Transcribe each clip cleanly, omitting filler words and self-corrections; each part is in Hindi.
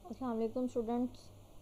अस्सलाम वालेकुम स्टूडेंट्स।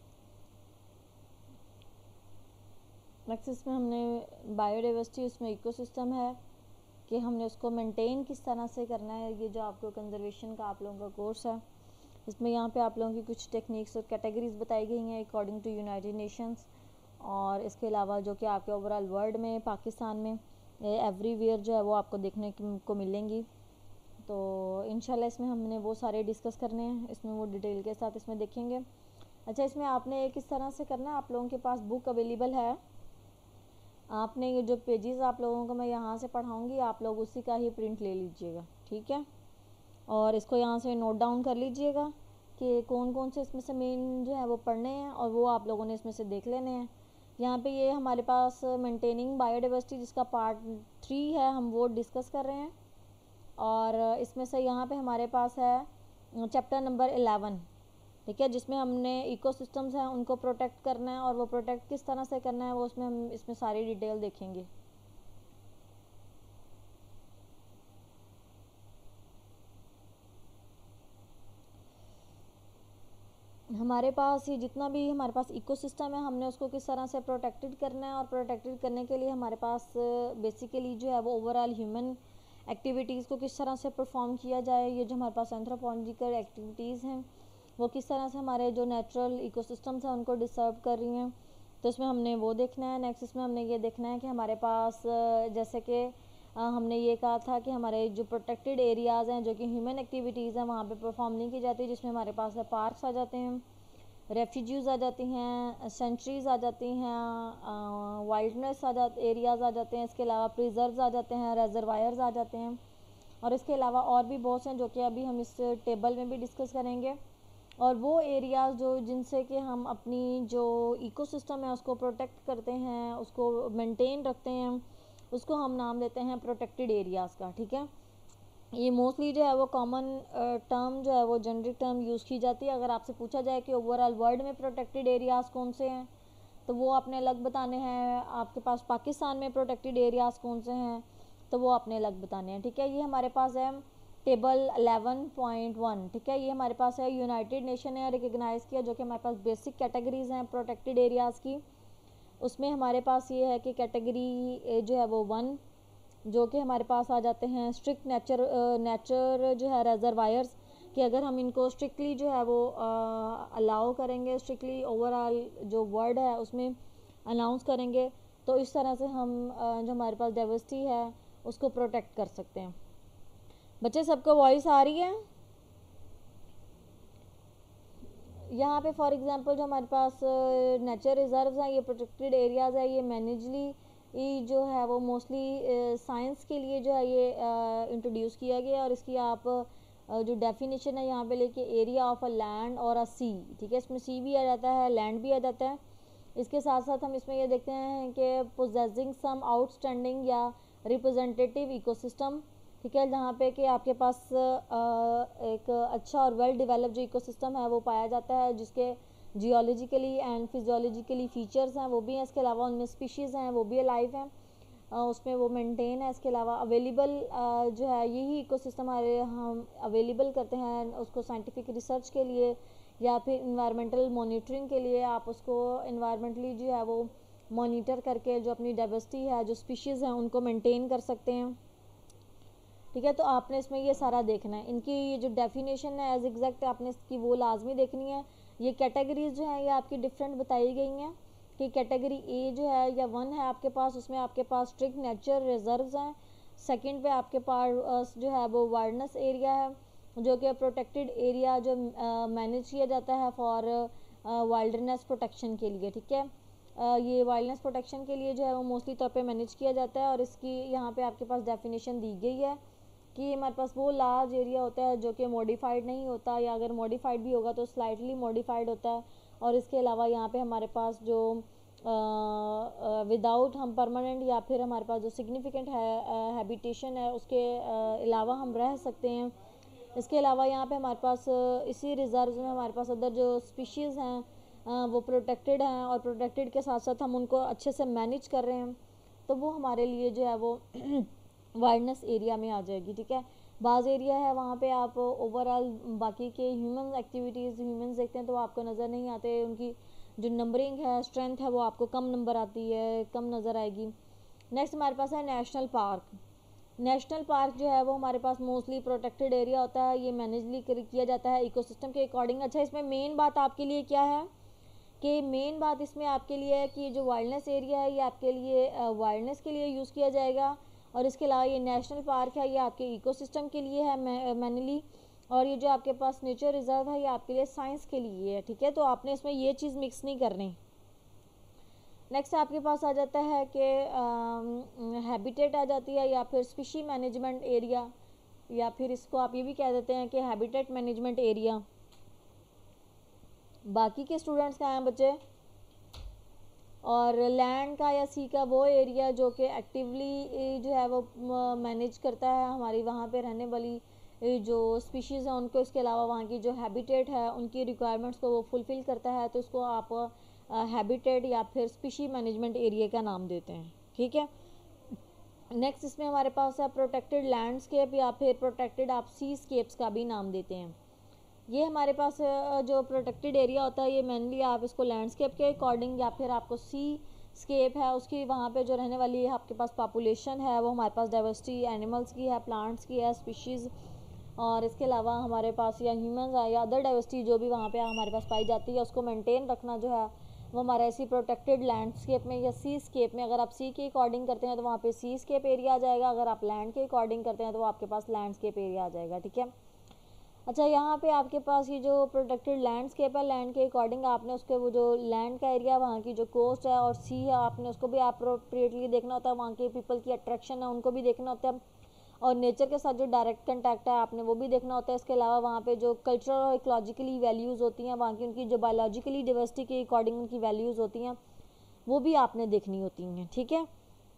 नेक्स्ट इसमें हमने बायोडाइवर्सिटी, उसमें इकोसिस्टम है कि हमने उसको मेंटेन किस तरह से करना है। ये जो आपको कंजर्वेशन का आप लोगों का कोर्स है, इसमें यहाँ पे आप लोगों की कुछ टेक्निक्स और कैटेगरीज बताई गई हैं अकॉर्डिंग टू यूनाइटेड नेशंस। और इसके अलावा जो कि आपके ओवरऑल वर्ल्ड में, पाकिस्तान में, एवरीवेयर जो है वो आपको देखने को मिलेंगी। तो इंशाल्लाह इसमें हमने वो सारे डिस्कस करने हैं, इसमें वो डिटेल के साथ इसमें देखेंगे। अच्छा, इसमें आपने किस तरह से करना है, आप लोगों के पास बुक अवेलेबल है। आपने ये जो पेजेस आप लोगों को मैं यहाँ से पढ़ाऊँगी, आप लोग उसी का ही प्रिंट ले लीजिएगा, ठीक है। और इसको यहाँ से नोट डाउन कर लीजिएगा कि कौन कौन से इसमें से मेन जो है वो पढ़ने हैं, और वो आप लोगों ने इसमें से देख लेने हैं। यहाँ पे ये हमारे पास मेंटेनिंग बायोडाइवर्सिटी जिसका पार्ट 3 है, हम वो डिस्कस कर रहे हैं। और इसमें से यहाँ पे हमारे पास है चैप्टर नंबर 11, ठीक है, जिसमें हमने इकोसिस्टम्स हैं उनको प्रोटेक्ट करना है, और वो प्रोटेक्ट किस तरह से करना है वो उसमें हम इसमें सारी डिटेल देखेंगे। हमारे पास ये जितना भी हमारे पास इकोसिस्टम है, हमने उसको किस तरह से प्रोटेक्टेड करना है, और प्रोटेक्टेड करने के लिए हमारे पास बेसिकली जो है वो ओवरऑल ह्यूमन एक्टिविटीज़ को किस तरह से परफॉर्म किया जाए। ये जो हमारे पास एंथ्रोपोलॉजिकल एक्टिविटीज़ हैं वो किस तरह से हमारे जो नेचुरल इकोसिस्टम्स हैं उनको डिस्टर्ब कर रही हैं, तो इसमें हमने वो देखना है। नेक्स्ट इसमें हमने ये देखना है कि हमारे पास जैसे कि हमने ये कहा था कि हमारे जो प्रोटेक्टेड एरियाज़ हैं जो कि ह्यूमन एक्टिविटीज़ हैं वहाँ पे परफॉर्म नहीं की जाती, जिसमें हमारे पास पार्क्स आ जाते हैं, रेफ्यूजीज़ आ जाती हैं, सेंचुरीज़ आ जाती हैं, वाइल्डनेस एरियाज़ आ जाते हैं, इसके अलावा प्रिजर्व्स आ जाते हैं, रेजरवायर्स आ जाते हैं, और इसके अलावा और भी बहुत से हैं जो कि अभी हम इस टेबल में भी डिस्कस करेंगे। और वो एरियाज़ जो जिनसे कि हम अपनी जो इकोसिस्टम है उसको प्रोटेक्ट करते हैं, उसको मेंटेन रखते हैं, उसको हम नाम देते हैं प्रोटेक्टेड एरियाज़ का, ठीक है। ये मोस्टली जो है वो कॉमन टर्म जो है वो जेनरिक टर्म यूज़ की जाती है। अगर आपसे पूछा जाए कि ओवरऑल वर्ल्ड में प्रोटेक्टेड एरियाज़ कौन से हैं, तो वो आपने अलग बताने हैं। आपके पास पाकिस्तान में प्रोटेक्टेड एरियाज़ कौन से हैं, तो वो आपने अलग बताने हैं, ठीक है। ये हमारे पास है टेबल 11.1, ठीक है। ये हमारे पास है यूनाइटेड नेशन ने रिकग्नाइज़ किया, जो कि हमारे पास बेसिक कैटेगरीज़ हैं प्रोटेक्टेड एरियाज़ की। उसमें हमारे पास ये है कि कैटेगरी जो है वो 1, जो कि हमारे पास आ जाते हैं स्ट्रिक्ट नेचर जो है रेजरवायर्स, कि अगर हम इनको स्ट्रिक्टली जो है वो अलाउ करेंगे, स्ट्रिक्टली ओवरऑल जो वर्ड है उसमें अनाउंस करेंगे, तो इस तरह से हम जो हमारे पास डाइवर्सिटी है उसको प्रोटेक्ट कर सकते हैं। बच्चे सबको वॉइस आ रही है? यहाँ पे फॉर एग्जांपल जो हमारे पास नेचर रिजर्व्स हैं, ये प्रोटेक्टेड एरियाज़ है, ये मैनेजली जो है वो मोस्टली साइंस के लिए जो है ये इंट्रोड्यूस किया गया है। और इसकी आप जो डेफिनेशन है यहाँ पे लेके एरिया ऑफ अ लैंड और अ सी, ठीक है, इसमें सी भी आ जाता है, लैंड भी आ जाता है। इसके साथ साथ हम इसमें ये देखते हैं कि पोजेसिंग सम आउटस्टैंडिंग या रिप्रेजेंटेटिव इकोसिस्टम, ठीक है, जहाँ पे कि आपके पास एक अच्छा और वेल डेवलप जो इकोसिस्टम है वो पाया जाता है, जिसके जियोलॉजिकली एंड फिजियोलॉजिकली फीचर्स हैं वो भी हैं, इसके अलावा उनमें स्पीशीज़ हैं वो भी अलाइव हैं, उसमें वो मेंटेन है। इसके अलावा अवेलेबल जो है यही इकोसिस्टम हमारे हम अवेलेबल करते हैं उसको साइंटिफिक रिसर्च के लिए या फिर इन्वायरमेंटल मॉनिटरिंग के लिए। आप उसको इन्वायरमेंटली जो है वो मॉनिटर करके जो अपनी डाइवर्सिटी है, जो स्पीशीज़ हैं, उनको मेंटेन कर सकते हैं, ठीक है। तो आपने इसमें ये सारा देखना है। इनकी ये जो डेफिनेशन है एज एग्जैक्ट आपने इसकी वो लाजमी देखनी है। ये कैटेगरीज जो है ये आपकी डिफरेंट बताई गई हैं कि कैटेगरी ए जो है या 1 है आपके पास, उसमें आपके पास स्ट्रिक्ट नेचर रिजर्व्स हैं। सेकंड पे आपके पास जो है वो वाइल्डनेस एरिया है, जो कि प्रोटेक्टेड एरिया जो मैनेज किया जाता है फॉर वाइल्डनेस प्रोटेक्शन के लिए, ठीक है। ये वाइल्डनेस प्रोटेक्शन के लिए जो है वो मोस्टली तौर पे मैनेज किया जाता है। और इसकी यहाँ पे आपके पास डेफिनेशन दी गई है कि हमारे पास वो लार्ज एरिया होता है जो कि मॉडिफाइड नहीं होता, या अगर मॉडिफाइड भी होगा तो स्लाइटली मॉडिफाइड होता है। और इसके अलावा यहाँ पे हमारे पास जो विदाउट हम परमानेंट या फिर हमारे पास जो सिग्निफिकेंट है हैबिटेशन है उसके अलावा हम रह सकते हैं। इसके अलावा यहाँ पे हमारे पास इसी रिजर्व में हमारे पास अदर जो स्पीशीज़ हैं वो प्रोटेक्टेड हैं, और प्रोटेक्टेड के साथ साथ हम उनको अच्छे से मैनेज कर रहे हैं, तो वो हमारे लिए जो है वो वाइल्डनेस एरिया में आ जाएगी, ठीक है। बाज़ एरिया है वहाँ पे आप ओवरऑल बाकी के ह्यूमन एक्टिविटीज़ ह्यूमंस देखते हैं तो आपको नज़र नहीं आते, उनकी जो नंबरिंग है स्ट्रेंथ है वो आपको कम नंबर आती है, कम नज़र आएगी। नेक्स्ट हमारे पास है नेशनल पार्क। नेशनल पार्क जो है वो हमारे पास मोस्टली प्रोटेक्टेड एरिया होता है, ये मैनेजली किया जाता है इकोसिस्टम के अकॉर्डिंग। अच्छा, इसमें मेन बात आपके लिए क्या है कि मेन बात इसमें आपके लिए है कि जो वाइल्डनेस एरिया है ये आपके लिए वाइल्डनेस के लिए यूज़ किया जाएगा, और इसके अलावा ये नेशनल पार्क है ये आपके इकोसिस्टम के लिए है मैनली, और ये जो आपके पास नेचर रिजर्व है ये आपके लिए साइंस के लिए है। ठीक है, तो आपने इसमें ये चीज़ मिक्स नहीं करनी। नेक्स्ट आपके पास आ जाता है कि हैबिटेट आ जाती है, या फिर स्पीशी मैनेजमेंट एरिया, या फिर इसको आप ये भी कह देते हैं कि हैबिटेट मैनेजमेंट एरिया। बाकी के स्टूडेंट्स का हैं बच्चे, और लैंड का या सी का वो एरिया जो कि एक्टिवली जो है वो मैनेज करता है हमारी वहाँ पे रहने वाली जो स्पीशीज़ हैं उनको, इसके अलावा वहाँ की जो हैबिटेट है उनकी रिक्वायरमेंट्स को वो फुलफ़िल करता है, तो इसको आप हैबिटेट या फिर स्पीशी मैनेजमेंट एरिया का नाम देते हैं। ठीक है, नेक्स्ट इसमें हमारे पास है प्रोटेक्टेड लैंडस्केप, या फिर प्रोटेक्टेड आप सी स्केप्स का भी नाम देते हैं। ये हमारे पास जो प्रोटेक्टेड एरिया होता है ये मेनली आप इसको लैंडस्केप के अकॉर्डिंग, या फिर आपको सी स्केप है उसकी वहाँ पे जो रहने वाली है आपके पास पॉपुलेशन है वो हमारे पास डाइवर्सिटी एनिमल्स की है, प्लांट्स की है, स्पीशीज़, और इसके अलावा हमारे पास या ह्यूमंस है या अदर डाइवर्सिटी जो भी वहाँ पे हमारे पास पाई जाती है उसको मेंटेन रखना जो है वो हमारा इसी प्रोटेक्टेड लैंडस्केप में या सी स्केप में, अगर आप सी के अकॉर्डिंग करते हैं तो वहाँ पे सी स्केप एरिया आ जाएगा, अगर आप लैंड के अकॉर्डिंग करते हैं तो वो आपके पास लैंडस्केप एरिया आ जाएगा। ठीक है, अच्छा यहाँ पे आपके पास ये जो प्रोटेक्टेड लैंडस्केप है लैंड के अकॉर्डिंग आपने उसके वो जो लैंड का एरिया वहाँ की जो कोस्ट है और सी है आपने उसको भी अप्रोप्रिएटली देखना होता है, वहाँ के पीपल की अट्रैक्शन है उनको भी देखना होता है, और नेचर के साथ जो डायरेक्ट कंटैक्ट है आपने वो भी देखना होता है। इसके अलावा वहाँ पे जो कल्चरल और इकोलॉजिकली वैल्यूज़ होती हैं वहाँ की, उनकी जो बायोलॉजिकली डिवर्सिटी के अकॉर्डिंग उनकी वैल्यूज़ होती हैं वो भी आपने देखनी होती हैं। ठीक है,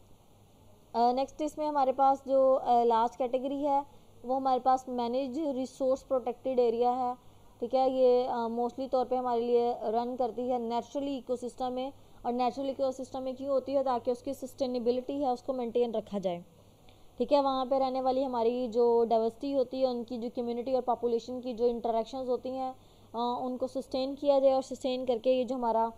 नेक्स्ट इसमें हमारे पास जो लास्ट कैटेगरी है वो हमारे पास मैनेज रिसोर्स प्रोटेक्टेड एरिया है। ठीक है, ये मोस्टली तौर पे हमारे लिए रन करती है नेचुरली इकोसिस्टम में, और नेचुरल इकोसिस्टम में क्यों होती है ताकि उसकी सस्टेनेबिलिटी है उसको मेंटेन रखा जाए। ठीक है, वहाँ पे रहने वाली हमारी जो डाइवर्सिटी होती है उनकी जो कम्युनिटी और पॉपुलेशन की जो इंटरेक्शंस होती हैं उनको सस्टेन किया जाए, और सस्टेन करके ये जो हमारा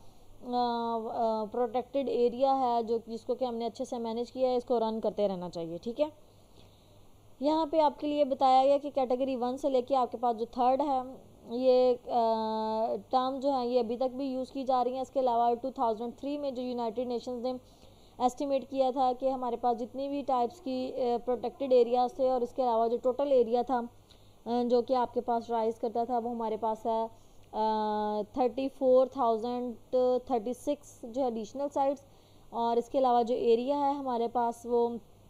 प्रोटेक्टेड एरिया है जो जिसको कि हमने अच्छे से मैनेज किया है इसको रन करते रहना चाहिए। ठीक है, यहाँ पे आपके लिए बताया गया कि कैटेगरी 1 से लेके आपके पास जो थर्ड है ये टर्म जो है ये अभी तक भी यूज़ की जा रही हैं। इसके अलावा 2003 में जो यूनाइटेड नेशंस ने एस्टिमेट किया था कि हमारे पास जितनी भी टाइप्स की प्रोटेक्टेड एरियाज थे और इसके अलावा जो टोटल एरिया था जो कि आपके पास राइज़ करता था वो हमारे पास है 34,036 जो एडिशनल साइट्स, और इसके अलावा जो एरिया है हमारे पास वो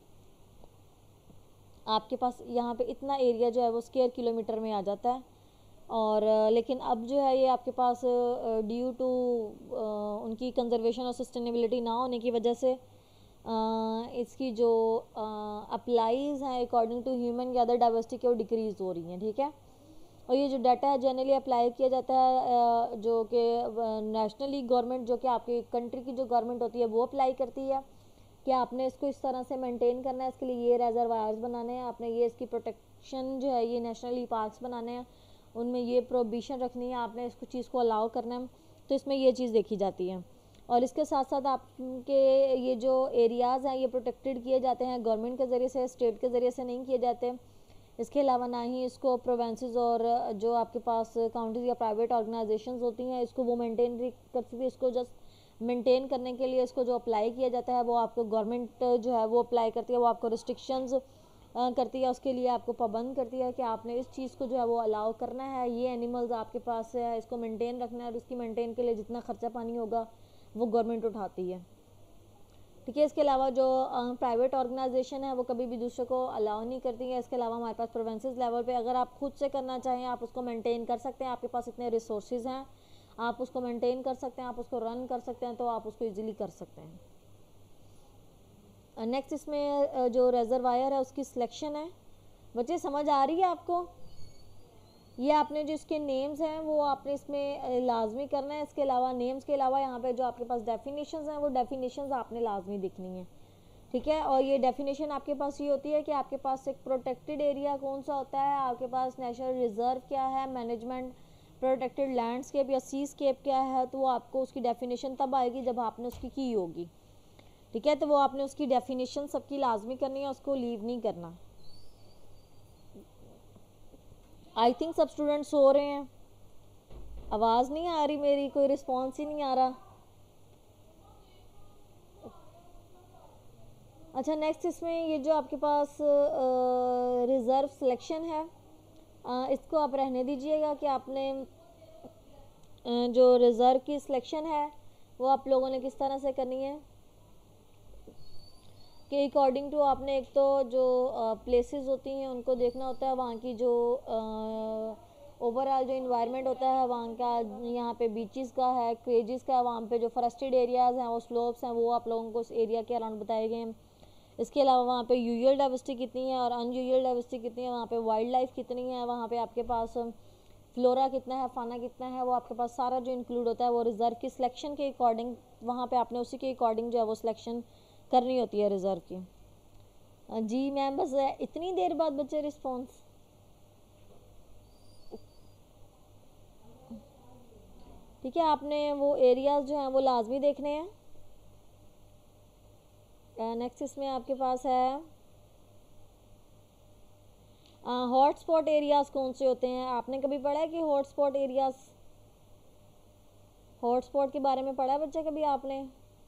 आपके पास यहाँ पे इतना एरिया जो है वो स्क्वायर किलोमीटर में आ जाता है। और लेकिन अब जो है ये आपके पास ड्यू टू उनकी कंजर्वेशन और सस्टेनेबिलिटी ना होने की वजह से इसकी जो अप्लाईज हैं अकॉर्डिंग टू ह्यूमन या अदर डाइवर्सिटी के वो डिक्रीज़ हो रही हैं। ठीक है, और ये जो डाटा है जनरली अप्लाई किया जाता है जो कि नेशनली गवर्नमेंट जो कि आपकी कंट्री की जो गवर्नमेंट होती है वो अप्लाई करती है कि आपने इसको इस तरह से मेंटेन करना है, इसके लिए ये रेजरवायर्स बनाने हैं, आपने ये इसकी प्रोटेक्शन जो है ये नेशनली पार्क्स बनाने हैं, उनमें ये प्रोहिबिशन रखनी है, आपने इसको चीज़ को अलाउ करना है, तो इसमें ये चीज़ देखी जाती है। और इसके साथ साथ आपके ये जो एरियाज़ हैं ये प्रोटेक्टेड किए जाते हैं गवर्नमेंट के ज़रिए से, स्टेट के ज़रिए से नहीं किए जाते। इसके अलावा ना ही इसको प्रोवेंसेस और जो आपके पास काउंटीज़ या प्राइवेट ऑर्गेनाइजेशंस होती हैं इसको वो मेंटेन करती थी, इसको जस्ट मेंटेन करने के लिए इसको जो अप्लाई किया जाता है वो आपको गवर्नमेंट जो है वो अप्लाई करती है, वो आपको रिस्ट्रिक्शंस करती है, उसके लिए आपको पाबंद करती है कि आपने इस चीज़ को जो है वो अलाउ करना है, ये एनिमल्स आपके पास है इसको मेंटेन रखना है, और इसकी मेंटेन के लिए जितना खर्चा पानी होगा वो गवर्नमेंट उठाती है। ठीक है, इसके अलावा जो प्राइवेट ऑर्गेनाइजेशन है वो कभी भी दूसरे को अलाउ नहीं करती है। इसके अलावा हमारे पास प्रोवेंसेस लेवल पे अगर आप खुद से करना चाहें आप उसको मेंटेन कर सकते हैं, आपके पास इतने रिसोर्सेज हैं आप उसको मेंटेन कर सकते हैं, आप उसको रन कर सकते हैं, तो आप उसको इजीली कर सकते हैं। नेक्स्ट इसमें जो रिजर्वायर है उसकी सिलेक्शन है। बच्चे समझ आ रही है आपको? ये आपने जो इसके नेम्स हैं वो आपने इसमें लाजमी करना है। इसके अलावा नेम्स के अलावा यहाँ पे जो आपके पास डेफिनेशंस हैं वो डेफिनेशंस आपने लाजमी दिखनी है। ठीक है। और ये डेफिनेशन आपके पास ये होती है कि आपके पास एक प्रोटेक्टेड एरिया कौन सा होता है, आपके पास नेशनल रिजर्व क्या है, मैनेजमेंट प्रोटेक्टेड लैंडस्केप या सीस्केप क्या है, तो वो आपको उसकी डेफिनेशन तब आएगी जब आपने उसकी की होगी। ठीक है, तो वो आपने उसकी डेफिनेशन सबकी लाजमी करनी है, उसको लीव नहीं करना। आई थिंक सब स्टूडेंट्स सो रहे हैं, आवाज़ नहीं आ रही मेरी, कोई रिस्पॉन्स ही नहीं आ रहा। अच्छा, नेक्स्ट इसमें ये जो आपके पास रिज़र्व सिलेक्शन है, इसको आप रहने दीजिएगा कि आपने जो रिज़र्व की सिलेक्शन है वो आप लोगों ने किस तरह से करनी है कि अकॉर्डिंग टू आपने एक तो जो प्लेसेस होती हैं उनको देखना होता है, वहाँ की जो ओवरऑल जो इन्वायरमेंट होता है वहाँ का, यहाँ पे बीचेस का है, क्रेजिस का, वहाँ पे जो फॉरेस्टेड एरियाज़ हैं, वो स्लोप्स हैं, वो आप लोगों को उस एरिया के अराउंड बताए गए हैं। इसके अलावा वहाँ पे यूजुअल डाइवर्सिटी कितनी है और अनयूजुअल डाइवर्सिटी कितनी है, वहाँ पे वाइल्ड लाइफ कितनी है, वहाँ पे आपके पास फ्लोरा कितना है, फाना कितना है, वो आपके पास सारा जो इंक्लूड होता है वो रिज़र्व की सिलेक्शन के अकॉर्डिंग वहाँ पे आपने उसी के अकॉर्डिंग जो है वो सिलेक्शन करनी होती है रिज़र्व की। जी मैम, बस इतनी देर बाद बच्चे रिस्पॉन्स। ठीक है, आपने वो एरियाज़ जो हैं वो लाजमी देखने हैं। नेक्स्ट इसमें आपके पास है हॉट स्पॉट एरियाज़ कौन से होते हैं। आपने कभी पढ़ा है कि hot spot areas, hot spot के बारे में पढ़ा है बच्चे कभी आपने?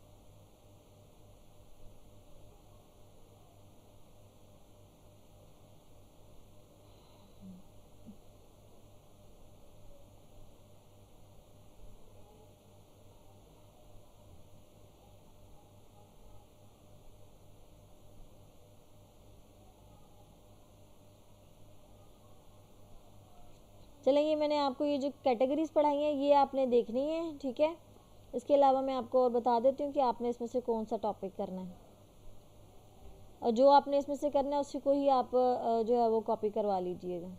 चलें, ये मैंने आपको ये जो कैटेगरीज पढ़ाई हैं ये आपने देखनी है। ठीक है, इसके अलावा मैं आपको और बता देती हूँ कि आपने इसमें से कौन सा टॉपिक करना है, और जो आपने इसमें से करना है उसी को ही आप जो है वो कॉपी करवा लीजिएगा।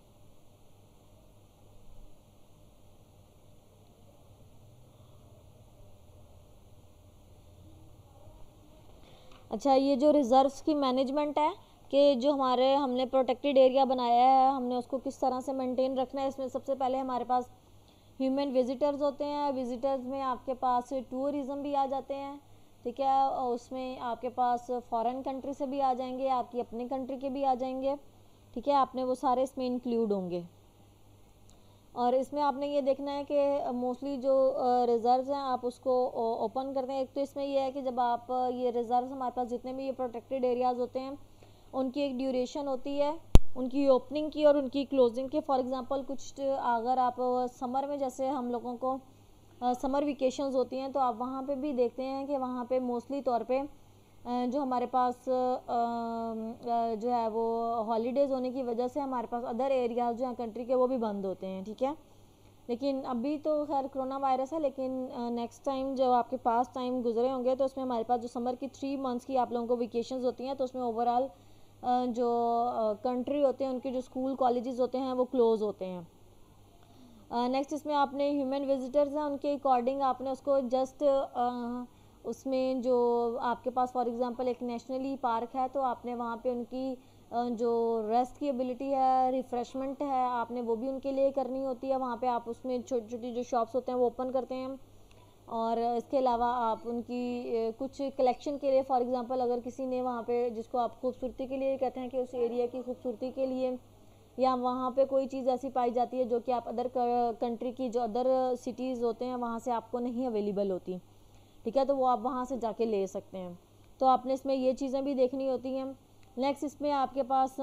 अच्छा, ये जो रिज़र्व्स की मैनेजमेंट है कि जो हमने प्रोटेक्टेड एरिया बनाया है हमने उसको किस तरह से मेंटेन रखना है, इसमें सबसे पहले हमारे पास ह्यूमन विजिटर्स होते हैं। विजिटर्स में आपके पास टूरिज़्म भी आ जाते हैं। ठीक है, और उसमें आपके पास फॉरेन कंट्री से भी आ जाएंगे, आपकी अपनी कंट्री के भी आ जाएंगे। ठीक है, आपने वो सारे इसमें इंक्लूड होंगे। और इसमें आपने ये देखना है कि मोस्टली जो रिज़र्व्स हैं आप उसको ओपन करते हैं। एक तो इसमें ये है कि जब आप ये रिज़र्व्स हमारे पास जितने भी ये प्रोटेक्टेड एरियाज़ होते हैं उनकी एक ड्यूरेशन होती है, उनकी ओपनिंग की और उनकी क्लोजिंग की। फॉर एग्जांपल कुछ अगर आप समर में, जैसे हम लोगों को समर वेकेशंस होती हैं, तो आप वहाँ पे भी देखते हैं कि वहाँ पे मोस्टली तौर पे जो हमारे पास जो है वो हॉलीडेज़ होने की वजह से हमारे पास अदर एरियाज़ जो हैं कंट्री के वो भी बंद होते हैं। ठीक है, लेकिन अभी तो खैर कोरोना वायरस है, लेकिन नेक्स्ट टाइम जब आपके पास टाइम गुजरे होंगे तो उसमें हमारे पास जो समर की 3 मंथ्स की आप लोगों को वेकेशंस होती हैं, तो उसमें ओवरऑल जो कंट्री होते हैं उनके जो स्कूल कॉलेजेस होते हैं वो क्लोज़ होते हैं। नेक्स्ट इसमें आपने ह्यूमन विजिटर्स हैं, उनके अकॉर्डिंग आपने उसको जस्ट उसमें जो आपके पास फॉर एग्जांपल एक नेशनली पार्क है तो आपने वहाँ पे उनकी जो रेस्ट की एबिलिटी है, रिफ़्रेशमेंट है, आपने वो भी उनके लिए करनी होती है। वहाँ पे आप उसमें छोटी छोटी जो शॉप्स होते हैं वो ओपन करते हैं। और इसके अलावा आप उनकी कुछ कलेक्शन के लिए, फॉर एग्जांपल अगर किसी ने वहाँ पे, जिसको आप खूबसूरती के लिए कहते हैं कि उस एरिया की खूबसूरती के लिए, या वहाँ पे कोई चीज़ ऐसी पाई जाती है जो कि आप अदर कंट्री की जो अदर सिटीज़ होते हैं वहाँ से आपको नहीं अवेलेबल होती। ठीक है, तो वो आप वहाँ से जाके ले सकते हैं। तो आपने इसमें ये चीज़ें भी देखनी होती हैं। नेक्स्ट इसमें आपके पास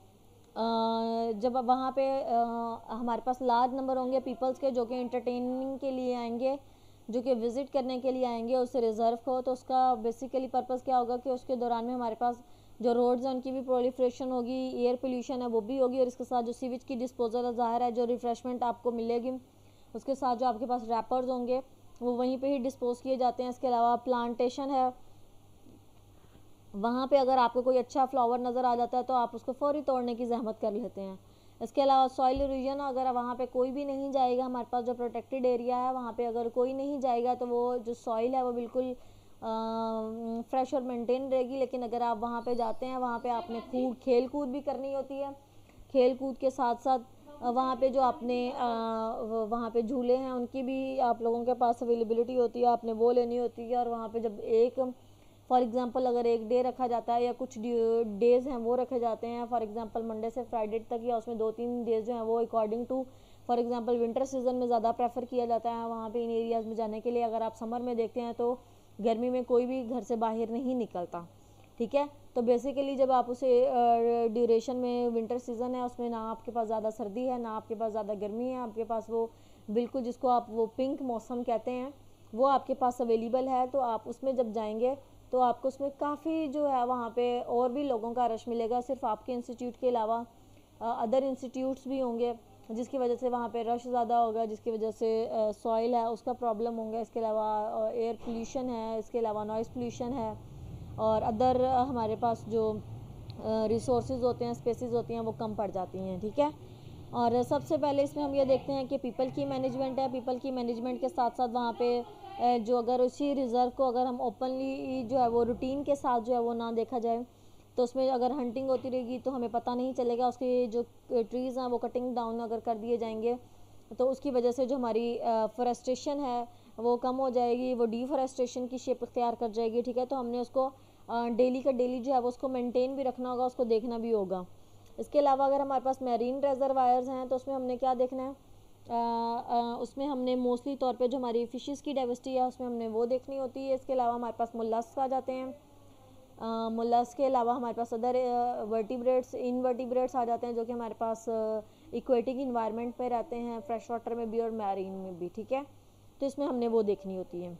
जब वहाँ पे हमारे पास लार्ज नंबर होंगे पीपल्स के जो कि इंटरटेनिंग के लिए आएंगे, जो कि विज़िट करने के लिए आएंगे उस रिज़र्व को, तो उसका बेसिकली पर्पस क्या होगा कि उसके दौरान में हमारे पास जो रोड्स हैं उनकी भी प्रोलिफ्रेशन होगी, एयर पोल्यूशन है वो भी होगी, और इसके साथ जो सीवेज की डिस्पोजल ज़ाहिर है जो रिफ़्रेशमेंट आपको मिलेगी, उसके साथ जो आपके पास रैपर्स होंगे वो वहीं पे ही डिस्पोज किए जाते हैं। इसके अलावा प्लांटेशन है, वहाँ पे अगर आपको कोई अच्छा फ्लावर नज़र आ जाता है तो आप उसको फ़ौरी तोड़ने की जहमत कर लेते हैं। इसके अलावा सॉइल इरोजन, अगर वहाँ पे कोई भी नहीं जाएगा, हमारे पास जो प्रोटेक्टेड एरिया है वहाँ पे अगर कोई नहीं जाएगा तो वो जो सॉइल है वो बिल्कुल फ्रेश और मेंटेन रहेगी। लेकिन अगर आप वहाँ पे जाते हैं, वहाँ पे आपने खूब खेल कूद भी करनी होती है। खेल कूद के साथ साथ वहाँ पे जो आपने वहाँ पे झूले हैं उनकी भी आप लोगों के पास अवेलेबिलिटी होती है, आपने वो लेनी होती है। और वहाँ पे जब एक फॉर एग्जांपल अगर एक डे रखा जाता है या कुछ डेज़ हैं वो रखे जाते हैं, फॉर एग्जांपल मंडे से फ्राइडे तक, या उसमें 2-3 डेज़ जो हैं वो according to for example winter season में ज़्यादा प्रेफर किया जाता है वहाँ पे इन एरियाज़ में जाने के लिए। अगर आप समर में देखते हैं तो गर्मी में कोई भी घर से बाहर नहीं निकलता, ठीक है। तो बेसिकली जब आप उसे ड्यूरेशन में विंटर सीज़न है उसमें ना आपके पास ज़्यादा सर्दी है ना आपके पास ज़्यादा गर्मी है, आपके पास वो बिल्कुल जिसको आप वो पिंक मौसम कहते हैं वो आपके पास अवेलेबल है। तो आप उसमें जब जाएंगे तो आपको उसमें काफ़ी जो है वहाँ पे और भी लोगों का रश मिलेगा, सिर्फ आपके इंस्टीट्यूट के अलावा अदर इंस्टीट्यूट्स भी होंगे, जिसकी वजह से वहाँ पे रश ज़्यादा होगा, जिसकी वजह से सॉइल है उसका प्रॉब्लम होंगे। इसके अलावा एयर पोल्यूशन है, इसके अलावा नॉइज़ पोल्यूशन है, और अदर हमारे पास जो रिसोर्सेज होते हैं, स्पेसेस होती हैं वो कम पड़ जाती हैं, ठीक है। और सबसे पहले इसमें हम ये देखते हैं कि पीपल की मैनेजमेंट है। पीपल की मैनेजमेंट के साथ साथ वहाँ पे जो अगर उसी रिज़र्व को अगर हम ओपनली जो है वो रूटीन के साथ जो है वो ना देखा जाए तो उसमें अगर हंटिंग होती रहेगी तो हमें पता नहीं चलेगा। उसके जो ट्रीज़ हैं वो कटिंग डाउन अगर कर दिए जाएंगे तो उसकी वजह से जो हमारी फॉरेस्टेशन है वो कम हो जाएगी, वो डिफॉरेस्टेशन की शेप इख्तियार कर जाएगी, ठीक है। तो हमने उसको डेली का डेली जो है वो उसको मेंटेन भी रखना होगा, उसको देखना भी होगा। इसके अलावा अगर हमारे पास मैरीन रिजर्वायर्स हैं तो उसमें हमने क्या देखना है, उसमें हमने मोस्टली तौर पे जो हमारी फिशेस की डाइवर्सिटी है उसमें हमने वो देखनी होती है। इसके अलावा हमारे पास मोलस्क आ जाते हैं, मोलस्क के अलावा हमारे पास अदर वर्टिब्रेट्स इनवर्टिब्रेट्स आ जाते हैं जो कि हमारे पास इक्वेटिक इन्वायरमेंट पे रहते हैं, फ्रेश वाटर में भी और मैरीन में भी, ठीक है। तो इसमें हमने वो देखनी होती है।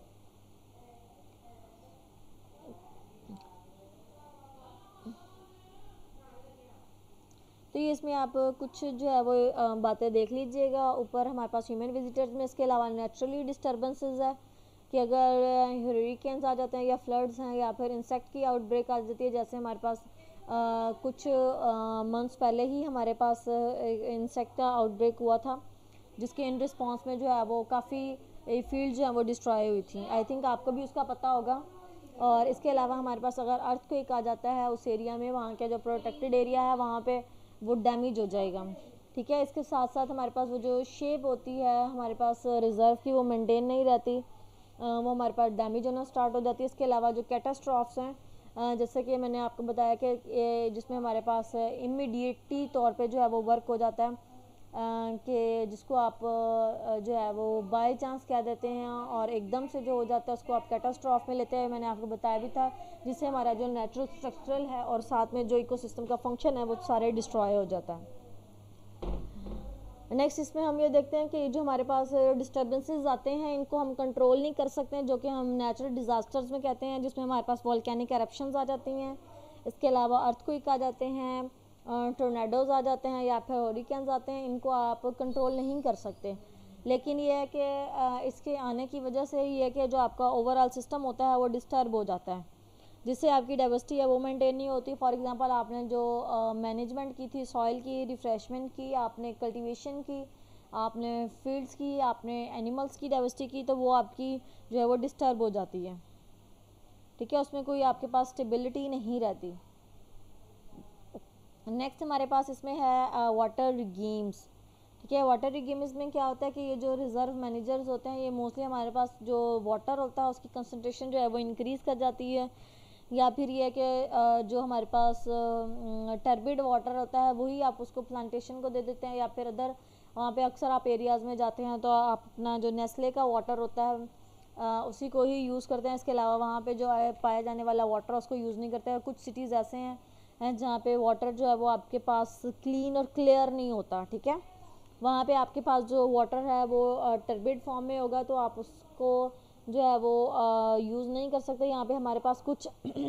तो ये इसमें आप कुछ जो है वो बातें देख लीजिएगा। ऊपर हमारे पास ह्यूमन विजिटर्स में इसके अलावा नेचुरली डिस्टर्बेंसेस है कि अगर हरिकेन्स आ जाते हैं या फ्लड्स हैं या फिर इंसेक्ट की आउटब्रेक आ जाती है। जैसे हमारे पास कुछ मंथ्स पहले ही हमारे पास इंसेक्ट का आउटब्रेक हुआ था जिसके इन रिस्पॉन्स में जो है वो काफ़ी फील्ड जो है वो डिस्ट्रॉय हुई थी। आई थिंक आपको भी उसका पता होगा। और इसके अलावा हमारे पास अगर अर्थक्वेक आ जाता है उस एरिया में, वहाँ का जो प्रोटेक्टेड एरिया है वहाँ पे वो डैमेज हो जाएगा, ठीक है। इसके साथ साथ हमारे पास वो जो शेप होती है हमारे पास रिज़र्व की वो मेंटेन नहीं रहती, वो हमारे पास डैमेज होना स्टार्ट हो जाती है। इसके अलावा जो कैटास्ट्रॉफ्स हैं जैसे कि मैंने आपको बताया कि जिसमें हमारे पास इमीडिएटली तौर पे जो है वो वर्क हो जाता है कि जिसको आप जो है वो बाय चांस कह देते हैं और एकदम से जो हो जाता है उसको आप कैटास्ट्रॉफ में लेते हैं। मैंने आपको बताया भी था, जिससे हमारा जो नेचुरल स्ट्रक्चरल है और साथ में जो इकोसिस्टम का फंक्शन है वो सारे डिस्ट्रॉय हो जाता है। नेक्स्ट इसमें हम ये देखते हैं कि जो हमारे पास डिस्टर्बेंसेस आते हैं इनको हम कंट्रोल नहीं कर सकते हैं, जो कि हम नेचुरल डिज़ास्टर्स में कहते हैं, जिसमें हमारे पास वॉल्केनिक एरप्शंस आ जाती हैं। इसके अलावा अर्थक्वेक आ जाते हैं, टोर्नाडोज़ आ जाते हैं या फिर हरिकेन्स आते हैं। इनको आप कंट्रोल नहीं कर सकते, लेकिन ये है कि इसके आने की वजह से ये है कि जो आपका ओवरऑल सिस्टम होता है वो डिस्टर्ब हो जाता है, जिससे आपकी डाइवर्सिटी है वो मेंटेन नहीं होती। फॉर एग्जांपल आपने जो मैनेजमेंट की थी, सॉइल की रिफ्रेशमेंट की, आपने कल्टीवेशन की, आपने फील्ड्स की, आपने एनिमल्स की डाइवर्सिटी की, तो वो आपकी जो है वो डिस्टर्ब हो जाती है, ठीक है। उसमें कोई आपके पास स्टेबिलिटी नहीं रहती। नेक्स्ट हमारे पास इसमें है वाटर गेम्स, ठीक है। वाटर गेम्स में क्या होता है कि ये जो रिज़र्व मैनेजर्स होते हैं ये मोस्टली हमारे पास जो वाटर होता है उसकी कंसनट्रेशन जो है वो इंक्रीज़ कर जाती है, या फिर ये कि जो हमारे पास टर्बिड वाटर होता है वही आप उसको प्लांटेशन को दे देते हैं, या फिर अदर वहाँ पे अक्सर आप एरियाज़ में जाते हैं तो आप अपना जो नेस्ले का वाटर होता है उसी को ही यूज़ करते हैं। इसके अलावा वहाँ पे जो है पाया जाने वाला वाटर उसको यूज़ नहीं करते हैं। कुछ सिटीज़ ऐसे हैं जहाँ पे वाटर जो है वो आपके पास क्लीन और क्लियर नहीं होता, ठीक है। वहाँ पे आपके पास जो वाटर है वो टर्बिड फॉर्म में होगा तो आप उसको जो है वो यूज़ नहीं कर सकते। यहाँ पे हमारे पास कुछ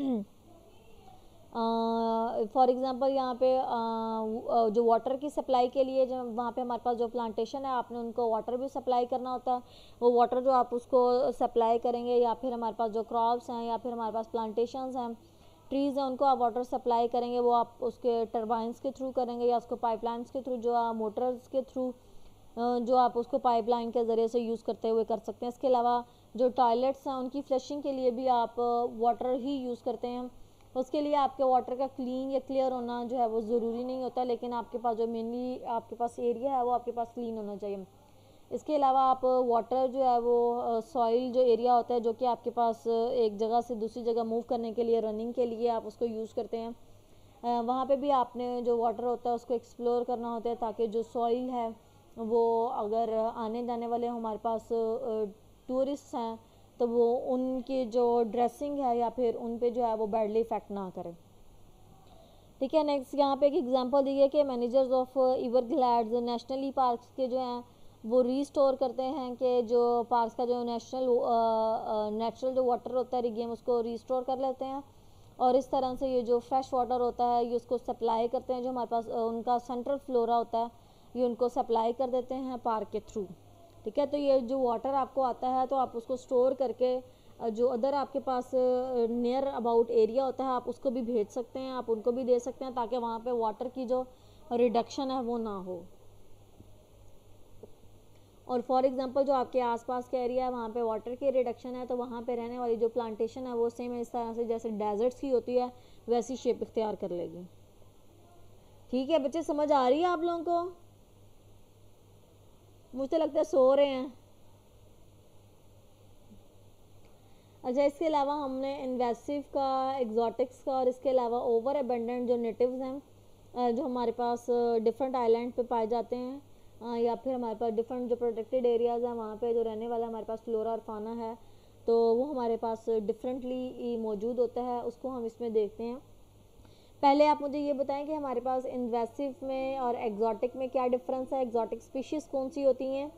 फॉर एग्ज़ाम्पल यहाँ पे जो वाटर की सप्लाई के लिए जो वहाँ पे हमारे पास जो प्लांटेशन है आपने उनको वाटर भी सप्लाई करना होता है। वो वाटर जो आप उसको सप्लाई करेंगे, या फिर हमारे पास जो क्रॉप्स हैं या फिर हमारे पास प्लांटेशंस हैं, ट्रीज़ हैं, उनको आप वाटर सप्लाई करेंगे, वो आप उसके टरबाइंस के थ्रू करेंगे या उसको पाइपलाइंस के थ्रू, जो आप मोटर्स के थ्रू जो आप उसको पाइपलाइन के ज़रिए से यूज़ करते हुए कर सकते हैं। इसके अलावा जो टॉयलेट्स हैं उनकी फ्लशिंग के लिए भी आप वाटर ही यूज़ करते हैं। उसके लिए आपके वाटर का क्लीन या क्लियर होना जो है वो ज़रूरी नहीं होता, लेकिन आपके पास जो मेनली आपके पास एरिया है वो आपके पास क्लीन होना चाहिए। इसके अलावा आप वाटर जो है वो सॉइल जो एरिया होता है जो कि आपके पास एक जगह से दूसरी जगह मूव करने के लिए, रनिंग के लिए आप उसको यूज़ करते हैं, वहाँ पे भी आपने जो वाटर होता है उसको एक्सप्लोर करना होता है, ताकि जो सॉइल है वो अगर आने जाने वाले हमारे पास टूरिस्ट हैं तो वो उनकी जो ड्रेसिंग है या फिर उन पे जो है वो बैडली इफेक्ट ना करे। ठीक है, नेक्स्ट यहाँ पे एक एग्जांपल दी है कि managers of Everglades nationally parks के जो हैं वो रीस्टोर करते हैं कि जो पार्क्स का जो नेचुरल जो वाटर होता है रिगेम उसको रीस्टोर कर लेते हैं, और इस तरह से ये जो फ्रेश वाटर होता है ये उसको सप्लाई करते हैं, जो हमारे पास उनका सेंट्रल फ्लोरा होता है ये उनको सप्लाई कर देते हैं पार्क के थ्रू। ठीक है, तो ये जो वाटर आपको आता है तो आप उसको स्टोर करके जो अदर आपके पास नियर अबाउट एरिया होता है आप उसको भी भेज सकते हैं, आप उनको भी दे सकते हैं, ताकि वहाँ पे वाटर की जो रिडक्शन है वो ना हो। और फॉर एग्जांपल जो आपके आसपास का एरिया है वहाँ पे वाटर की रिडक्शन है तो वहाँ पे रहने वाली जो प्लांटेशन है वो सेम इस तरह से जैसे डेजर्ट्स की होती है वैसी शेप इख्तियार कर लेगी। ठीक है बच्चे, समझ आ रही है आप लोगों को? मुझे लगता है सो रहे हैं। अच्छा, इसके अलावा हमने इन्वेसिव का, एग्जॉटिक्स का, और इसके अलावा ओवर अबंडेंट जो नेटिव्स हैं जो हमारे पास डिफरेंट आइलैंड पे पाए जाते हैं, या फिर हमारे पास डिफरेंट जो प्रोटेक्टेड एरियाज़ हैं वहाँ पे जो रहने वाला हमारे पास फ्लोरा और फाना है तो वो हमारे पास डिफरेंटली मौजूद होता है, उसको हम इसमें देखते हैं। पहले आप मुझे ये बताएं कि हमारे पास इन्वेसिव में और एग्जॉटिक में क्या डिफरेंस है, एग्जॉटिक स्पीशीज़ कौन सी होती हैं?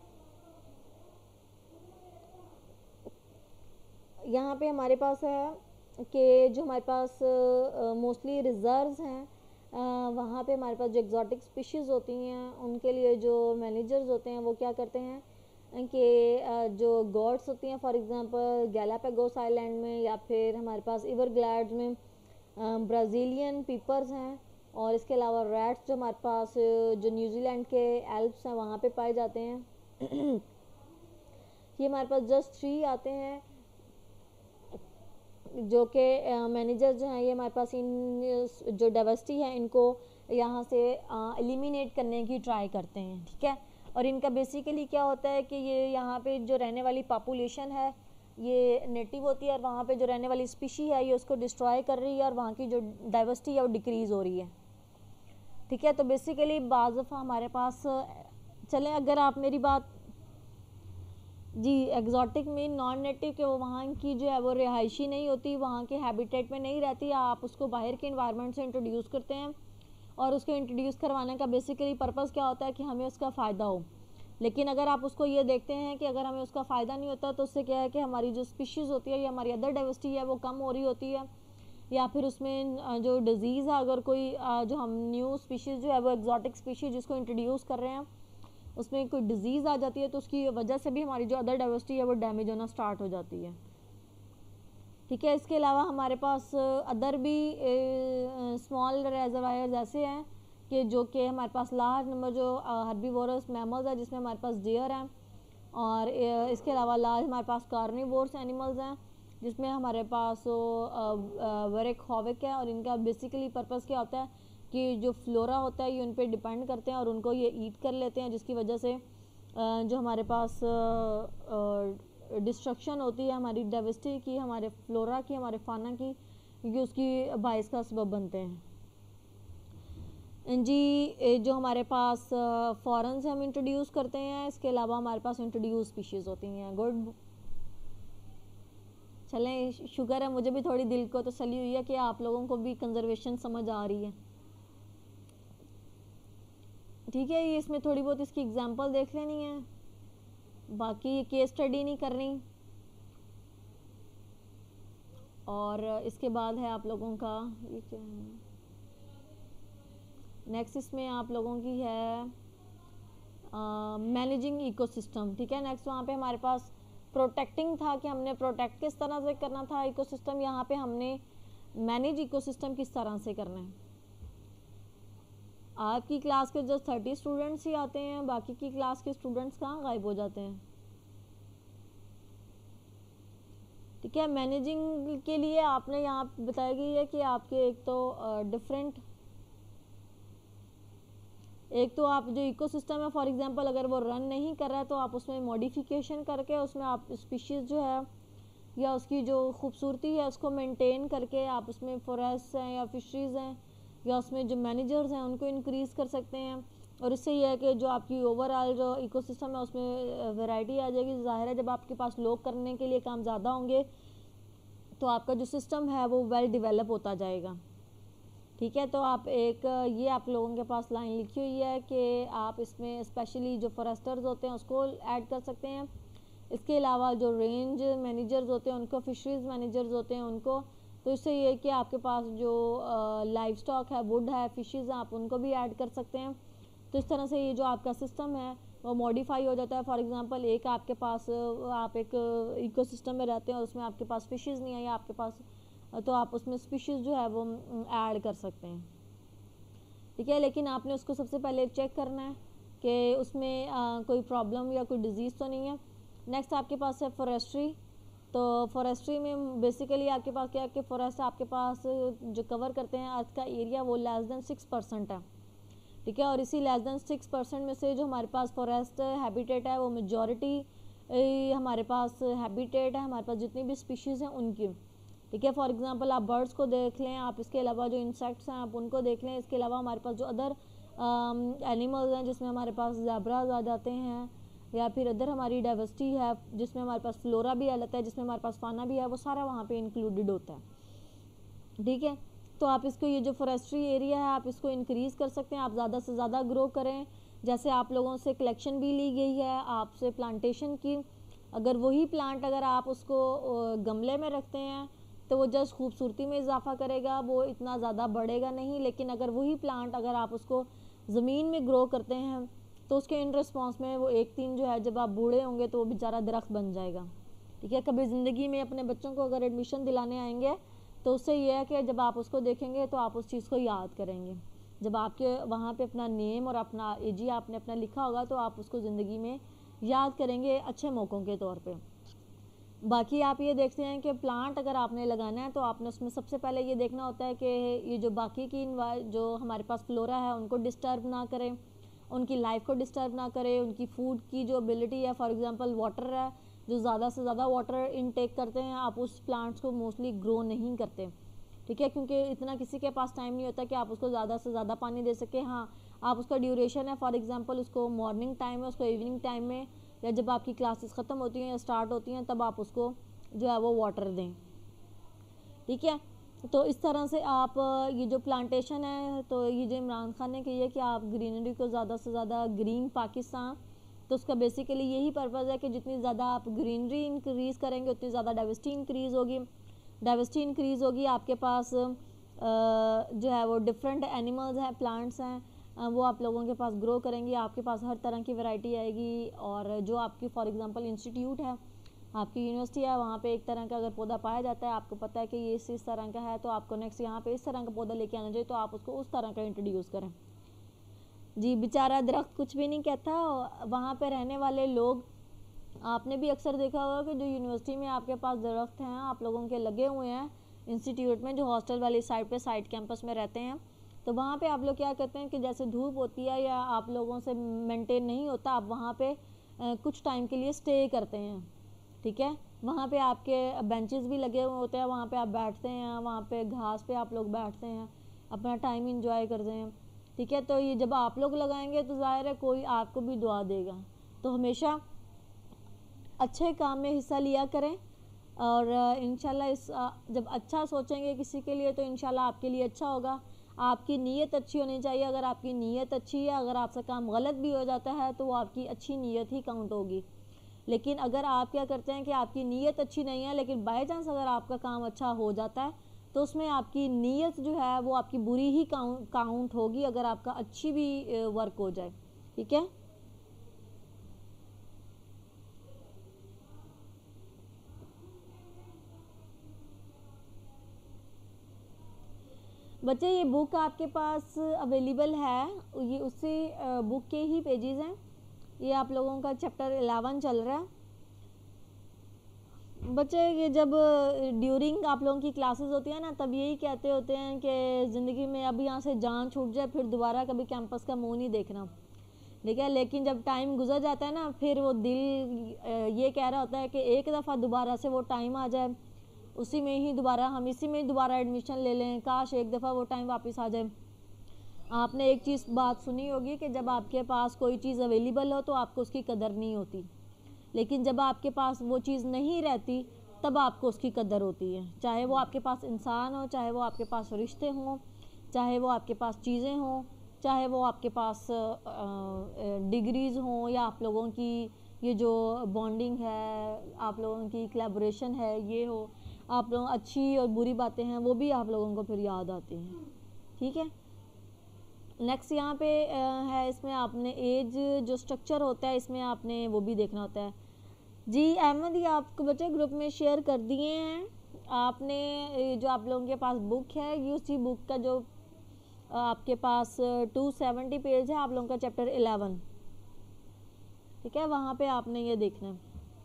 यहाँ पे हमारे पास है कि जो हमारे पास मोस्टली रिजर्व्स हैं वहाँ पे हमारे पास जो एग्जॉटिक स्पीशीज़ होती हैं उनके लिए जो मैनेजर्स होते हैं वो क्या करते हैं कि जो गॉड्स होती हैं, फॉर एग्जांपल गैलापागोस आइलैंड में या फिर हमारे पास एवरग्लैड्स में ब्राज़ीलियन पीपर्स हैं, और इसके अलावा रैट्स जो हमारे पास जो न्यूजीलैंड के एल्प्स हैं वहाँ पे पाए जाते हैं। ये हमारे पास जस्ट 3 आते हैं जो कि मैनेजर जो हैं ये हमारे पास इन जो डाइवर्सिटी है इनको यहाँ से एलिमिनेट करने की ट्राई करते हैं। ठीक है, और इनका बेसिकली क्या होता है कि ये यहाँ पे जो रहने वाली पॉपुलेशन है ये नेटिव होती है और वहाँ पे जो रहने वाली स्पीशी है ये उसको डिस्ट्रॉय कर रही है और वहाँ की जो डाइवर्सिटी है वो डिक्रीज़ हो रही है। ठीक है, तो बेसिकली बाज़ दफ़ा हमारे पास चलें, अगर आप मेरी बात जी, एग्जॉटिक मीन नॉन नेटिव के वो वहाँ की जो है वो रिहायशी नहीं होती, वहाँ के हैबिटेट में नहीं रहती, आप उसको बाहर के इन्वायरमेंट से इंट्रोड्यूस करते हैं और उसको इंट्रोड्यूस करवाने का बेसिकली पर्पज़ क्या होता है कि हमें उसका फ़ायदा हो। लेकिन अगर आप उसको ये देखते हैं कि अगर हमें उसका फ़ायदा नहीं होता तो उससे क्या है कि हमारी जो स्पीशीज़ होती है या हमारी अदर डाइवर्सिटी है वो कम हो रही होती है, या फिर उसमें जो डिज़ीज़ है अगर कोई जो हम न्यू स्पीशीज़ जो है वो एग्जॉटिक स्पीशीज़ जिसको इंट्रोड्यूस कर रहे हैं उसमें कोई डिजीज़ आ जाती है तो उसकी वजह से भी हमारी जो अदर डाइवर्सिटी है वो डैमेज होना स्टार्ट हो जाती है। ठीक है, इसके अलावा हमारे पास अदर भी स्मॉल रिजर्वायर्स ऐसे हैं कि जो कि हमारे पास लार्ज नंबर जो हर्बीवोरस मैमल्स है जिसमें हमारे पास डियर हैं, और इसके अलावा लार्ज हमारे पास कार्निवोरस एनिमल्स हैं जिसमें हमारे पास वेरेखोविक है, और इनका बेसिकली पर्पज़ क्या होता है कि जो फ्लोरा होता है ये उन पर डिपेंड करते हैं और उनको ये ईट कर लेते हैं, जिसकी वजह से जो हमारे पास डिस्ट्रक्शन होती है हमारी डाइवर्सिटी की, हमारे फ्लोरा की, हमारे फाना की, क्योंकि उसकी बाइस का सबब बनते हैं। जी, जो हमारे पास फॉरेन से हम इंट्रोड्यूस करते हैं, इसके अलावा हमारे पास इंट्रोड्यूस स्पीशीज़ होती हैं। गुड, चलें, शुक्र है मुझे भी थोड़ी दिल को तसल्ली हुई है कि आप लोगों को भी कंजर्वेशन समझ आ रही है। ठीक है, ये इसमें थोड़ी बहुत इसकी एग्जांपल देख लेनी है, बाकी ये केस स्टडी नहीं करनी। और इसके बाद है आप लोगों का ये क्या है नेक्स्ट, इसमें आप लोगों की है मैनेजिंग इकोसिस्टम। ठीक है, नेक्स्ट वहाँ पे हमारे पास प्रोटेक्टिंग था कि हमने प्रोटेक्ट किस तरह से करना था इकोसिस्टम, यहाँ पे हमने मैनेज इकोसिस्टम किस तरह से करना है। आपकी क्लास के जस्ट 30 स्टूडेंट्स ही आते हैं, बाकी की क्लास के स्टूडेंट्स कहाँ गायब हो जाते हैं। ठीक है। मैनेजिंग के लिए आपने यहाँ बताई गई है कि आपके एक तो आप जो इकोसिस्टम है फॉर एग्जांपल अगर वो रन नहीं कर रहा है तो आप उसमें मॉडिफिकेशन करके उसमें आप स्पीशीज़ जो है या उसकी जो खूबसूरती है उसको मेंटेन करके आप उसमें फॉरेस्ट हैं या फिशरीज़ हैं या उसमें जो मैनेजर्स हैं उनको इंक्रीज़ कर सकते हैं। और इससे यह है कि जो आपकी ओवरऑल जो इकोसिस्टम है उसमें वैरायटी आ जाएगी। ज़ाहिर है जब आपके पास लोग करने के लिए काम ज़्यादा होंगे तो आपका जो सिस्टम है वो वेल डिवेलप होता जाएगा। ठीक है, तो आप ये आप लोगों के पास लाइन लिखी हुई है कि आप इसमें स्पेशली जो फॉरेस्टर्स होते हैं उसको ऐड कर सकते हैं। इसके अलावा जो रेंज मैनेजर्स होते हैं उनको, फिशरीज मैनेजर्स होते हैं उनको, तो इससे ये कि आपके पास जो लाइव स्टॉक है, वुड है, फिशेज़ हैं, आप उनको भी ऐड कर सकते हैं। तो इस तरह से ये जो आपका सिस्टम है वो मॉडिफाई हो जाता है। फॉर एग्जांपल एक आपके पास आप एक इकोसिस्टम में रहते हैं और उसमें आपके पास फिशेज़ नहीं है या आपके पास, तो आप उसमें स्पीशीज़ जो है वो ऐड कर सकते हैं। ठीक है, लेकिन आपने उसको सबसे पहले चेक करना है कि उसमें कोई प्रॉब्लम या कोई डिजीज़ तो नहीं है। नेक्स्ट आपके पास है फॉरेस्ट्री। तो फॉरेस्ट्री में बेसिकली आपके पास क्या है कि फॉरेस्ट आपके पास जो कवर करते हैं अर्थ का एरिया वो लेस देन 6% है। ठीक है, और इसी लेस देन 6% में से जो हमारे पास फॉरेस्ट हैबिटेट है वो मेजॉरिटी हमारे पास हैबिटेट है, हमारे पास जितनी भी स्पीशीज़ हैं उनकी। ठीक है, फॉर एग्जांपल आप बर्ड्स को देख लें, आप इसके अलावा जो इंसेक्ट्स हैं आप उनको देख लें। इसके अलावा हमारे पास जो अदर एनिमल्स हैं जिसमें हमारे पास ज़ेब्राज आ जाते हैं, या फिर अदर हमारी डाइवर्सिटी है जिसमें हमारे पास फ्लोरा भी आ जाता है, जिसमें हमारे पास फाना भी है, वो सारा वहाँ पे इंक्लूडेड होता है। ठीक है, तो आप इसको ये जो फॉरेस्ट्री एरिया है आप इसको इंक्रीज़ कर सकते हैं, आप ज़्यादा से ज़्यादा ग्रो करें। जैसे आप लोगों से कलेक्शन भी ली गई है आपसे प्लांटेशन की, अगर वही प्लांट अगर आप उसको गमले में रखते हैं तो वो जस्ट खूबसूरती में इजाफा करेगा, वो इतना ज़्यादा बढ़ेगा नहीं। लेकिन अगर वही प्लांट अगर आप उसको ज़मीन में ग्रो करते हैं तो उसके इन रिस्पॉन्स में वो एक दिन जो है जब आप बूढ़े होंगे तो वो बेचारा दरख्त बन जाएगा। ठीक है, कभी ज़िंदगी में अपने बच्चों को अगर एडमिशन दिलाने आएंगे तो उससे ये है कि जब आप उसको देखेंगे तो आप उस चीज़ को याद करेंगे। जब आपके वहाँ पे अपना नेम और अपना एजी आपने अपना लिखा होगा तो आप उसको ज़िंदगी में याद करेंगे अच्छे मौक़ों के तौर पे। बाकी आप ये देखते हैं कि प्लांट अगर आपने लगाना है तो आपने उसमें सबसे पहले ये देखना होता है कि ये जो बाकी की जो हमारे पास फ्लोरा है उनको डिस्टर्ब ना करें, उनकी लाइफ को डिस्टर्ब ना करें, उनकी फूड की जो एबिलिटी है, फॉर एग्जांपल वाटर है, जो ज़्यादा से ज़्यादा वाटर इनटेक करते हैं आप उस प्लांट्स को मोस्टली ग्रो नहीं करते। ठीक है, क्योंकि इतना किसी के पास टाइम नहीं होता कि आप उसको ज़्यादा से ज़्यादा पानी दे सके। हाँ, आप उसका ड्यूरेशन है, फॉर एग्जांपल उसको मॉर्निंग टाइम में, उसको इवनिंग टाइम में, या जब आपकी क्लासेस ख़त्म होती हैं या स्टार्ट होती हैं तब आप उसको जो है वो वाटर दें। ठीक है, तो इस तरह से आप ये जो प्लांटेशन है, तो ये जो इमरान खान ने की है कि आप ग्रीनरी को ज़्यादा से ज़्यादा ग्रीन पाकिस्तान, तो उसका बेसिकली यही पर्पज़ है कि जितनी ज़्यादा आप ग्रीनरी इंक्रीज़ करेंगे उतनी ज़्यादा डाइवर्सिटी इंक्रीज़ होगी। डाइवर्सिटी इंक्रीज़ होगी, आपके पास जो है वो डिफरेंट एनिमल्स हैं, प्लांट्स हैं, वो आप लोगों के पास ग्रो करेंगी, आपके पास हर तरह की वैरायटी आएगी। और जो आपकी फॉर एग्जांपल इंस्टीट्यूट है, आपकी यूनिवर्सिटी है, वहाँ पे एक तरह का अगर पौधा पाया जाता है, आपको पता है कि ये इस तरह का है, तो आपको नेक्स्ट यहाँ पे इस तरह का पौधा लेके आना चाहिए, तो आप उसको उस तरह का इंट्रोड्यूस करें। जी, बेचारा दरख्त कुछ भी नहीं कहता, वहाँ पे रहने वाले लोग, आपने भी अक्सर देखा होगा कि जो यूनिवर्सिटी में आपके पास दरख्त हैं आप लोगों के लगे हुए हैं इंस्टीट्यूट में, जो हॉस्टल वाली साइड पे साइड कैंपस में रहते हैं, तो वहाँ पे आप लोग क्या करते हैं कि जैसे धूप होती है या आप लोगों से मेंटेन नहीं होता, आप वहाँ पे कुछ टाइम के लिए स्टे करते हैं। ठीक है, वहाँ पे आपके बेंचेस भी लगे हुए होते हैं, वहाँ पे आप बैठते हैं, वहाँ पे घास पे आप लोग बैठते हैं, अपना टाइम इंजॉय करते हैं। ठीक है, तो ये जब आप लोग लगाएंगे तो ज़ाहिर है कोई आपको भी दुआ देगा। तो हमेशा अच्छे काम में हिस्सा लिया करें, और इंशाल्लाह जब अच्छा सोचेंगे किसी के लिए तो इंशाल्लाह आपके लिए अच्छा होगा। आपकी नीयत अच्छी होनी चाहिए, अगर आपकी नीयत अच्छी है, अगर आपसे काम गलत भी हो जाता है तो वो आपकी अच्छी नीयत ही काउंट होगी। लेकिन अगर आप क्या करते हैं कि आपकी नीयत अच्छी नहीं है लेकिन बाय चांस अगर आपका काम अच्छा हो जाता है तो उसमें आपकी नीयत जो है वो आपकी बुरी ही काउंट होगी, अगर आपका अच्छी भी वर्क हो जाए। ठीक है, बच्चे ये बुक आपके पास अवेलेबल है, ये उसी बुक के ही पेजेस हैं। ये आप लोगों का चैप्टर 11 चल रहा है। बच्चे ये जब ड्यूरिंग आप लोगों की क्लासेस होती है ना, तब यही कहते होते हैं कि ज़िंदगी में अब यहाँ से जान छूट जाए, फिर दोबारा कभी कैंपस का मुंह नहीं देखना, ठीक है। लेकिन जब टाइम गुजर जाता है ना, फिर वो दिल ये कह रहा होता है कि एक दफ़ा दोबारा से वो टाइम आ जाए, उसी में ही दोबारा हम इसी में दोबारा एडमिशन ले लें, काश एक दफ़ा वो टाइम वापस आ जाए। आपने एक चीज़ बात सुनी होगी कि जब आपके पास कोई चीज़ अवेलेबल हो तो आपको उसकी कदर नहीं होती, लेकिन जब आपके पास वो चीज़ नहीं रहती तब आपको उसकी कदर होती है। चाहे वो आपके पास इंसान हो, चाहे वो आपके पास रिश्ते हों, चाहे वो आपके पास चीज़ें हों, चाहे वो आपके पास डिग्रीज़ हों, या आप लोगों की ये जो बॉन्डिंग है, आप लोगों की कोलैबोरेशन है, ये हो, आप लोग अच्छी और बुरी बातें हैं वो भी आप लोगों को फिर याद आती हैं, ठीक है। नेक्स्ट यहाँ पे है, इसमें आपने एज जो स्ट्रक्चर होता है इसमें आपने वो भी देखना होता है। जी अहमद, ये आपको बच्चे ग्रुप में शेयर कर दिए हैं आपने। जो आप लोगों के पास बुक है, ये उसी बुक का जो आपके पास 270 पेज है, आप लोगों का चैप्टर 11, ठीक है, वहाँ पे आपने ये देखना है।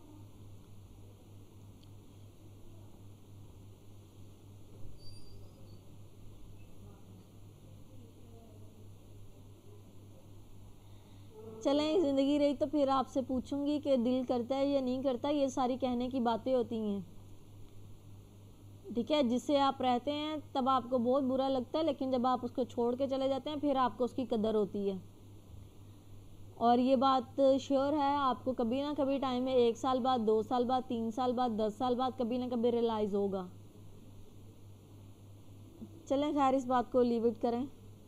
चलें, ज़िंदगी रही तो फिर आपसे पूछूंगी कि दिल करता है या नहीं करता, ये सारी कहने की बातें होती हैं, ठीक है। जिससे आप रहते हैं तब आपको बहुत बुरा लगता है, लेकिन जब आप उसको छोड़ के चले जाते हैं फिर आपको उसकी कदर होती है। और ये बात श्योर है, आपको कभी ना कभी टाइम में 1 साल बाद, 2 साल बाद, 3 साल बाद, 10 साल बाद कभी ना कभी रियलाइज़ होगा। चलें खैर, इस बात को लीव इट करें।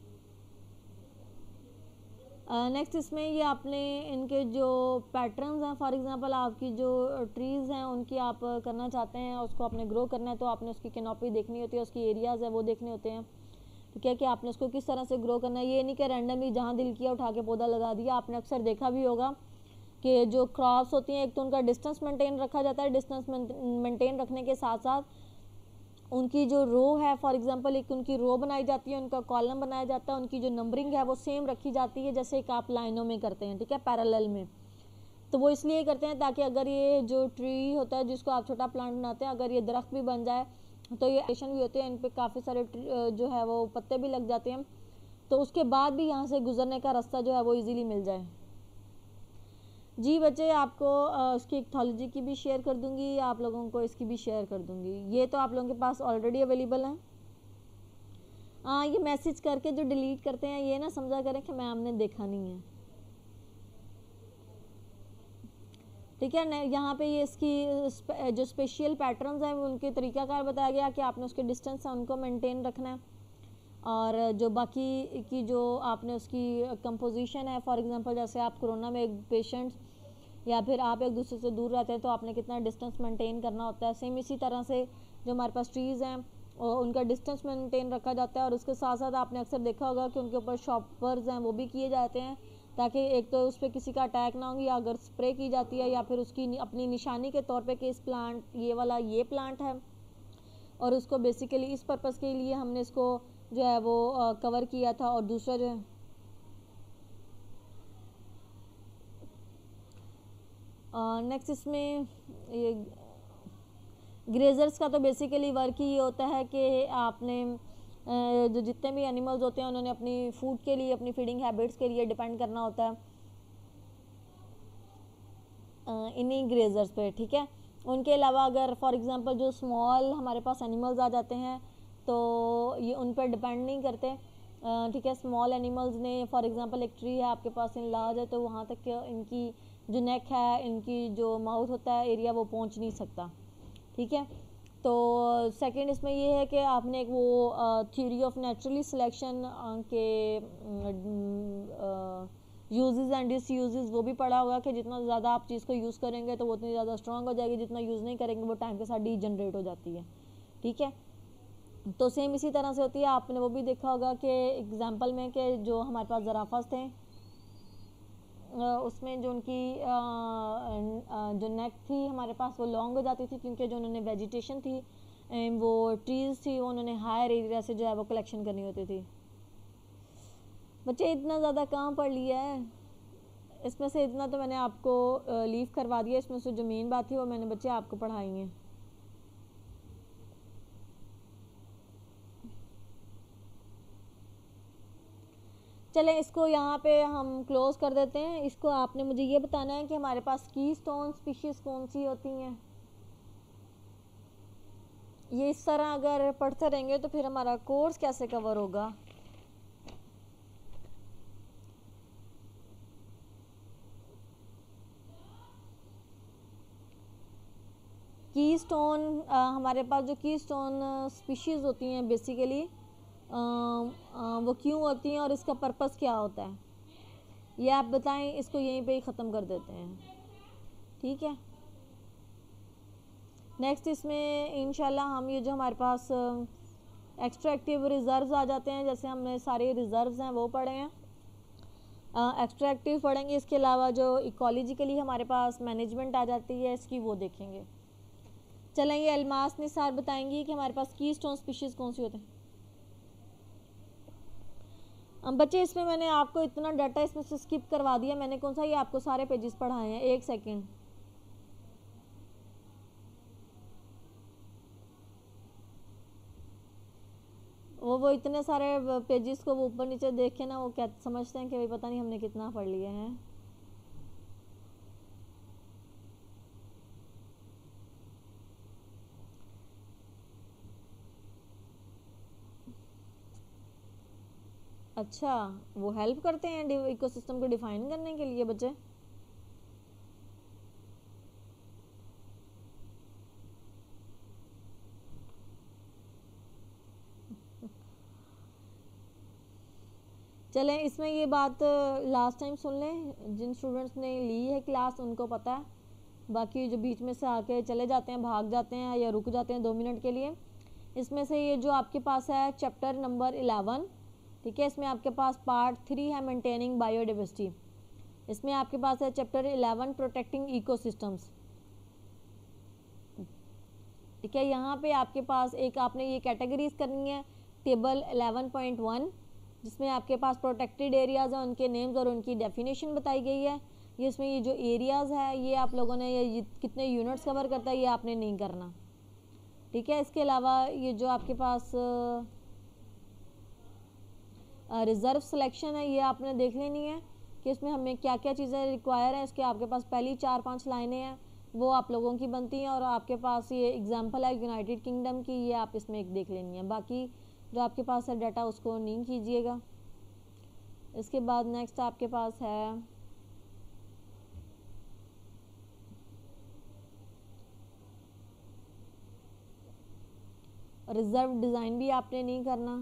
नेक्स्ट इसमें ये आपने इनके जो पैटर्न्स हैं, फॉर एग्जांपल आपकी जो ट्रीज़ हैं उनकी आप करना चाहते हैं, उसको आपने ग्रो करना है, तो आपने उसकी कैनोपी देखनी होती है, उसकी एरियाज़ है वो देखने होते हैं, ठीक है, कि आपने उसको किस तरह से ग्रो करना है। ये नहीं कि रैंडमली जहाँ दिल किया उठा के पौधा लगा दिया। आपने अक्सर देखा भी होगा कि जो क्रॉप्स होती हैं, एक तो उनका डिस्टेंस मेंटेन रखा जाता है, डिस्टेंस मेंटेन रखने के साथ साथ उनकी जो रो है, फॉर एग्जांपल एक उनकी रो बनाई जाती है, उनका कॉलम बनाया जाता है, उनकी जो नंबरिंग है वो सेम रखी जाती है जैसे एक आप लाइनों में करते हैं, ठीक है, पैरेलल में। तो वो इसलिए करते हैं ताकि अगर ये जो ट्री होता है जिसको आप छोटा प्लांट बनाते हैं, अगर ये दरख्त भी बन जाए तो ये एशन भी होते हैं, इन पर काफ़ी सारे जो है वो पत्ते भी लग जाते हैं, तो उसके बाद भी यहाँ से गुजरने का रास्ता जो है वो ईज़िली मिल जाए। जी बच्चे, आपको उसकी इक्थोलॉजी की भी शेयर कर दूंगी, आप लोगों को इसकी भी शेयर कर दूंगी। ये तो आप लोगों के पास ऑलरेडी अवेलेबल है। हाँ, ये मैसेज करके जो डिलीट करते हैं ये ना समझा करें कि मैम ने देखा नहीं है, ठीक है। यहाँ पे ये इसकी जो स्पेशल पैटर्न्स हैं उनके तरीकाकार बताया गया कि आपने उसके डिस्टेंस है उनको मेंटेन रखना है, और जो बाकी की जो आपने उसकी कंपोजिशन है, फॉर एग्जांपल जैसे आप कोरोना में एक पेशेंट्स या फिर आप एक दूसरे से दूर रहते हैं तो आपने कितना डिस्टेंस मेंटेन करना होता है, सेम इसी तरह से जो हमारे पास ट्रीज़ हैं और उनका डिस्टेंस मेंटेन रखा जाता है। और उसके साथ साथ आपने अक्सर देखा होगा कि उनके ऊपर शॉपर्स हैं वो भी किए जाते हैं, ताकि एक तो उस पर किसी का अटैक ना हो, या अगर स्प्रे की जाती है या फिर उसकी अपनी निशानी के तौर पे कि इस प्लांट ये वाला ये प्लांट है, और उसको बेसिकली इस पर्पज़ के लिए हमने इसको जो है वो कवर किया था। और दूसरा जो है नेक्स्ट इसमें ये ग्रेजर्स का तो बेसिकली वर्क ही ये होता है कि आपने जो जितने भी एनिमल्स होते हैं उन्होंने अपनी फूड के लिए, अपनी फीडिंग हैबिट्स के लिए डिपेंड करना होता है इन्हीं ग्रेजर्स पे, ठीक है। उनके अलावा अगर फॉर एग्जांपल जो स्मॉल हमारे पास एनिमल्स आ जाते हैं तो ये उन पर डिपेंड नहीं करते, ठीक है। स्मॉल एनिमल्स ने फॉर एग्जांपल एक ट्री है आपके पास इन लार्ज है तो वहाँ तक इनकी जो नेक है, इनकी जो माउथ होता है एरिया, वो पहुँच नहीं सकता, ठीक है। तो सेकंड इसमें ये है कि आपने एक वो थ्योरी ऑफ नेचुरली सिलेक्शन के यूजेस एंड डिसयूजेस वो भी पढ़ा होगा कि जितना ज़्यादा आप चीज़ को यूज़ करेंगे तो वो उतनी ज़्यादा स्ट्रांग हो जाएगी, जितना यूज़ नहीं करेंगे वो टाइम के साथ डीजनरेट हो जाती है, ठीक है। तो सेम इसी तरह से होती है। आपने वो भी देखा होगा कि एग्जांपल में कि जो हमारे पास ज़राफ़ास थे उसमें जो उनकी जो नेक थी हमारे पास वो लॉन्ग हो जाती थी, क्योंकि जो उन्होंने वेजिटेशन थी वो ट्रीज़ थी वो उन्होंने हायर एरिया से जो है वो कलेक्शन करनी होती थी। बच्चे इतना ज़्यादा कहाँ पढ़ लिया है, इसमें से इतना तो मैंने आपको लीव करवा दिया, इसमें से जो मेन बात थी वो मैंने बच्चे आपको पढ़ाई है। चलें इसको यहाँ पे हम क्लोज कर देते हैं। इसको आपने मुझे ये बताना है कि हमारे पास कीस्टोन स्पीशीज़ कौन सी होती हैं। ये इस तरह अगर पढ़ते रहेंगे तो फिर हमारा कोर्स कैसे कवर होगा। कीस्टोन हमारे पास जो कीस्टोन स्पीशीज़ होती हैं बेसिकली वो क्यों होती हैं और इसका पर्पस क्या होता है, ये आप बताएं। इसको यहीं पे ही ख़त्म कर देते हैं, ठीक है। नेक्स्ट इसमें इंशाल्लाह हम ये जो हमारे पास एक्सट्रैक्टिव रिज़र्व्स आ जाते हैं, जैसे हमने सारे रिज़र्व्स हैं वो पढ़े हैं, एक्सट्रैक्टिव पढ़ेंगे। इसके अलावा जो इकोलॉजिकली हमारे पास मैनेजमेंट आ जाती है इसकी, वो देखेंगे। चलें ये अलमास निसार बताएंगी कि हमारे पास कीस्टोन स्पीशीज़ कौन सी होते हैं। बच्चे इसमें मैंने आपको इतना डाटा इसमें से स्किप करवा दिया, मैंने कौन सा ये आपको सारे पेजेस पढ़ाए हैं। एक सेकेंड, वो इतने सारे पेजेस को वो ऊपर नीचे देख के ना वो क्या समझते हैं कि भाई पता नहीं हमने कितना पढ़ लिए हैं। अच्छा, वो हेल्प करते हैं इकोसिस्टम को डिफाइन करने के लिए बच्चे। चलें इसमें ये बात लास्ट टाइम सुन लें, जिन स्टूडेंट्स ने ली है क्लास उनको पता है, बाकी जो बीच में से आके चले जाते हैं, भाग जाते हैं या रुक जाते हैं 2 मिनट के लिए। इसमें से ये जो आपके पास है चैप्टर नंबर 11, ठीक है, इसमें आपके पास पार्ट 3 है मेंटेनिंग बायोडाइवर्सिटी। इसमें आपके पास है चैप्टर 11 प्रोटेक्टिंग इकोसिस्टम्स, ठीक है। यहाँ पे आपके पास एक आपने ये कैटेगरीज करनी है टेबल 11.1, जिसमें आपके पास प्रोटेक्टेड एरियाज़ हैं, उनके नेम्स और उनकी डेफिनेशन बताई गई है। ये इसमें ये जो एरियाज़ है ये आप लोगों ने ये कितने यूनिट्स कवर करता है ये आपने नहीं करना, ठीक है। इसके अलावा ये जो आपके पास रिज़र्व सिलेक्शन है ये आपने देख लेनी है कि इसमें हमें क्या क्या चीज़ें रिक्वायर हैं। इसके आपके पास पहली 4-5 लाइनें हैं वो आप लोगों की बनती हैं, और आपके पास ये एग्जांपल है यूनाइटेड किंगडम की, ये आप इसमें एक देख लेनी है। बाकी जो आपके पास है डाटा उसको नहीं कीजिएगा। इसके बाद नेक्स्ट आपके पास है रिज़र्व डिज़ाइन, भी आपने नहीं करना।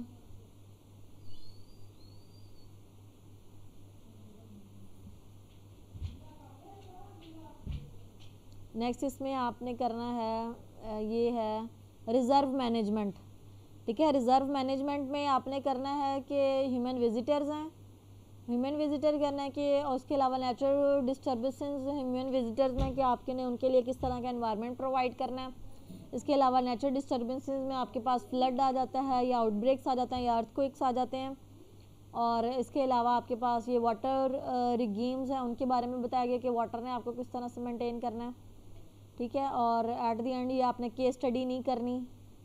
नेक्स्ट इसमें आपने करना है ये है रिज़र्व मैनेजमेंट, ठीक है। रिज़र्व मैनेजमेंट में आपने करना है कि ह्यूमन विजिटर्स हैं, ह्यूमन विजिटर करना है कि, और उसके अलावा नेचुरल डिस्टर्बेंसेस ह्यूमन विजिटर्स में कि आपके ने उनके लिए किस तरह का एनवायरनमेंट प्रोवाइड करना है। इसके अलावा नेचुरल डिस्टर्बेंसेस में आपके पास फ्लड आ जाता है या आउटब्रेक्स आ जाते हैं या अर्थक्वेक्स आ जाते हैं। और इसके अलावा आपके पास ये वाटर रिगेम्स हैं, उनके बारे में बताया गया कि वाटर ने आपको किस तरह से मेंटेन करना है, ठीक है। और एट द एंड ये आपने केस स्टडी नहीं करनी।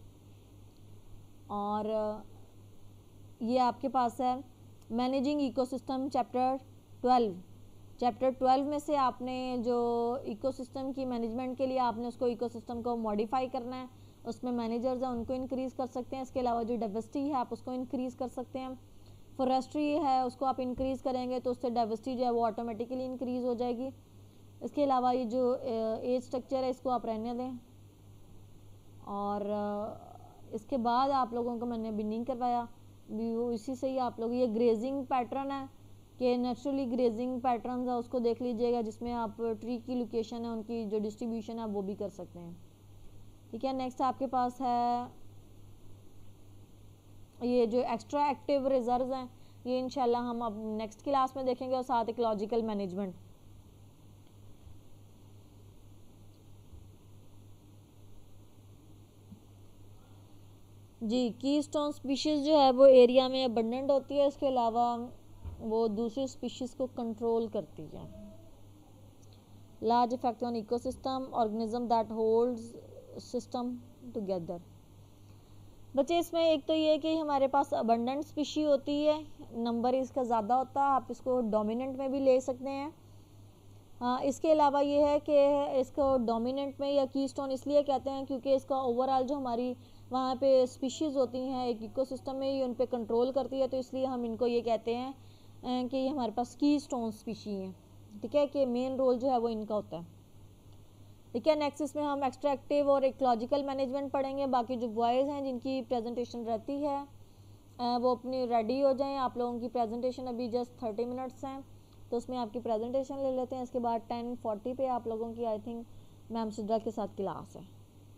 और ये आपके पास है मैनेजिंग इकोसिस्टम चैप्टर 12। चैप्टर 12 में से आपने जो इकोसिस्टम की मैनेजमेंट के लिए आपने उसको इकोसिस्टम को मॉडिफाई करना है, उसमें मैनेजर्स हैं उनको इंक्रीज़ कर सकते हैं। इसके अलावा जो डाइवर्सिटी है आप उसको इंक्रीज़ कर सकते हैं। फॉरेस्ट्री है उसको आप इंक्रीज़ करेंगे तो उससे डाइवर्सिटी जो है वो ऑटोमेटिकली इंक्रीज़ हो जाएगी। इसके अलावा ये जो एज स्ट्रक्चर है इसको आप रहने दें। और इसके बाद आप लोगों को मैंने अभी नहीं करवाया, वो इसी से ही आप लोग, ये ग्रेजिंग पैटर्न है कि नेचुरली ग्रेजिंग पैटर्न है उसको देख लीजिएगा, जिसमें आप ट्री की लोकेशन है उनकी जो डिस्ट्रीब्यूशन है वो भी कर सकते हैं, ठीक है। नेक्स्ट आपके पास है ये जो एक्स्ट्रा एक्टिव रिजर्व हैं, ये इंशाल्लाह हम अब नेक्स्ट क्लास में देखेंगे, और साथ इकोलॉजिकल मैनेजमेंट। जी, कीस्टोन स्पीशीज़ जो है वो एरिया में अबंडेंट होती है, इसके अलावा वो दूसरी स्पीशीज़ को कंट्रोल करती है। Large effect on ecosystem, organism that holds system together. बच्चे इसमें एक तो ये कि हमारे पास अबंडेंट स्पीशी होती है, नंबर इसका ज़्यादा होता है, आप इसको डोमिनेंट में भी ले सकते हैं। इसके अलावा ये है कि इसको डोमिनेंट में या कीस्टोन इसलिए कहते हैं क्योंकि इसका ओवरऑल जो हमारी वहाँ पे स्पीशीज़ होती हैं एक इकोसिस्टम में ही उन पे कंट्रोल करती है, तो इसलिए हम इनको ये कहते हैं कि ये हमारे पास कीस्टोन स्पीशी हैं, ठीक है, कि मेन रोल जो है वो इनका होता है। ठीक है, नेक्स्ट इसमें हम एक्सट्रैक्टिव और इकोलॉजिकल मैनेजमेंट पढ़ेंगे। बाकी जो बॉयज़ हैं जिनकी प्रेजेंटेशन रहती है वो अपनी रेडी हो जाएं। आप लोगों की प्रेजेंटेशन अभी जस्ट 30 मिनट्स हैं, तो उसमें आपकी प्रेजेंटेशन ले लेते हैं। इसके बाद 10:40 पे आप लोगों की आई थिंक मैम सिद्रा के साथ क्लास है।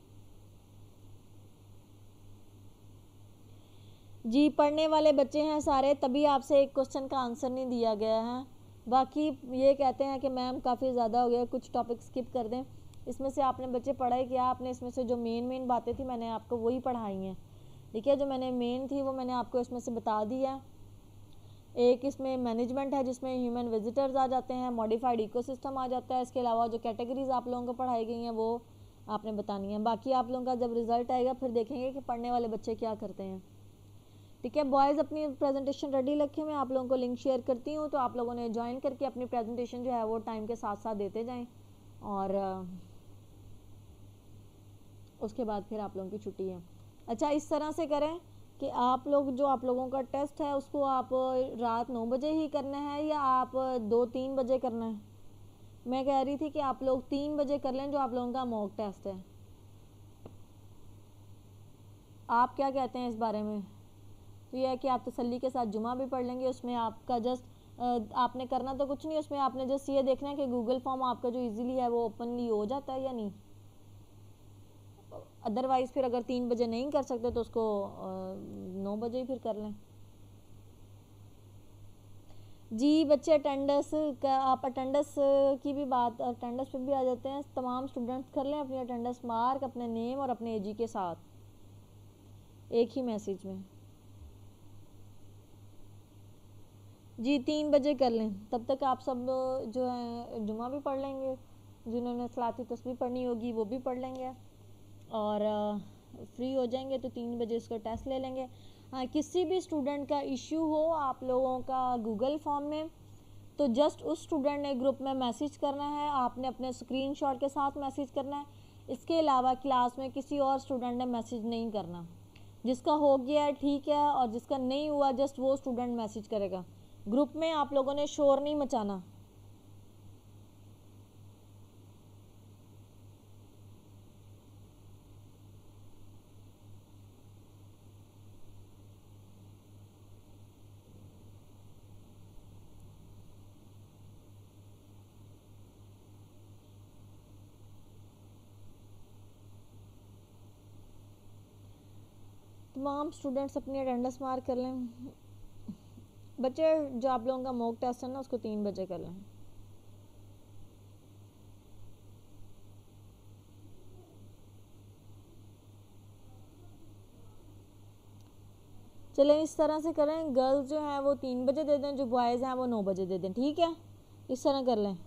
जी पढ़ने वाले बच्चे हैं सारे, तभी आपसे एक क्वेश्चन का आंसर नहीं दिया गया है। बाकी ये कहते हैं कि मैम काफ़ी ज़्यादा हो गया, कुछ टॉपिक स्किप कर दें। इसमें से आपने बच्चे पढ़ा है क्या? आपने इसमें से जो मेन बातें थी मैंने आपको वही पढ़ाई हैं, ठीक है। जो मैंने मेन थी वो मैंने आपको इसमें से बता दिया। एक इसमें मैनेजमेंट है जिसमें ह्यूमन विजिटर्स आ जाते हैं, मॉडिफाइड इकोसिस्टम आ जाता है। इसके अलावा जो कैटेगरीज आप लोगों को पढ़ाई गई हैं वो आपने बतानी है। बाकी आप लोगों का जब रिजल्ट आएगा फिर देखेंगे कि पढ़ने वाले बच्चे क्या करते हैं, ठीक है। बॉयज़ अपनी प्रेजेंटेशन रेडी रखें, मैं आप लोगों को लिंक शेयर करती हूँ, तो आप लोगों ने ज्वाइन करके अपनी प्रेजेंटेशन जो है वो टाइम के साथ साथ देते जाएं, और उसके बाद फिर आप लोगों की छुट्टी है। अच्छा, इस तरह से करें कि आप लोगों का टेस्ट है उसको आप रात 9 बजे ही करना है या आप 2-3 बजे करना है? मैं कह रही थी कि आप लोग 3 बजे कर लें जो आप लोगों का मॉक टेस्ट है। आप क्या कहते हैं इस बारे में? तो यह है कि आप तसल्ली के साथ जुमा भी पढ़ लेंगे। उसमें आपका जस्ट आपने करना तो कुछ नहीं, उसमें आपने जस्ट ये देखना है कि गूगल फॉर्म आपका जो इजीली है वो ओपनली हो जाता है या नहीं। अदरवाइज़ फिर अगर 3 बजे नहीं कर सकते तो उसको 9 बजे ही फिर कर लें। जी बच्चे अटेंडेंस का, आप अटेंडेंस की भी बात, अटेंडेंस पे भी आ जाते हैं। तमाम स्टूडेंट्स कर लें अपनी अटेंडेंस मार्क अपने नेम और अपने एजी के साथ एक ही मैसेज में। जी 3 बजे कर लें, तब तक आप सब जो है जुमा भी पढ़ लेंगे, जिन्होंने सलाती तस्बीह पढ़नी होगी वो भी पढ़ लेंगे और फ्री हो जाएंगे, तो 3 बजे इसको टेस्ट ले लेंगे। हाँ, किसी भी स्टूडेंट का इश्यू हो आप लोगों का गूगल फॉर्म में, तो जस्ट उस स्टूडेंट ने ग्रुप में मैसेज करना है, आपने अपने स्क्रीनशॉट के साथ मैसेज करना है। इसके अलावा क्लास में किसी और स्टूडेंट ने मैसेज नहीं करना। जिसका हो गया है ठीक है, और जिसका नहीं हुआ जस्ट वो स्टूडेंट मैसेज करेगा। ग्रुप में आप लोगों ने शोर नहीं मचाना। तमाम स्टूडेंट्स अपनी अटेंडेंस मार्क कर लें। बच्चे जो आप लोगों का मॉक टेस्ट है ना उसको 3 बजे कर लें। चलें इस तरह से करें, गर्ल्स जो हैं वो 3 बजे दे दें, जो बॉयज़ हैं वो 9 बजे दे दें, ठीक है, इस तरह कर लें।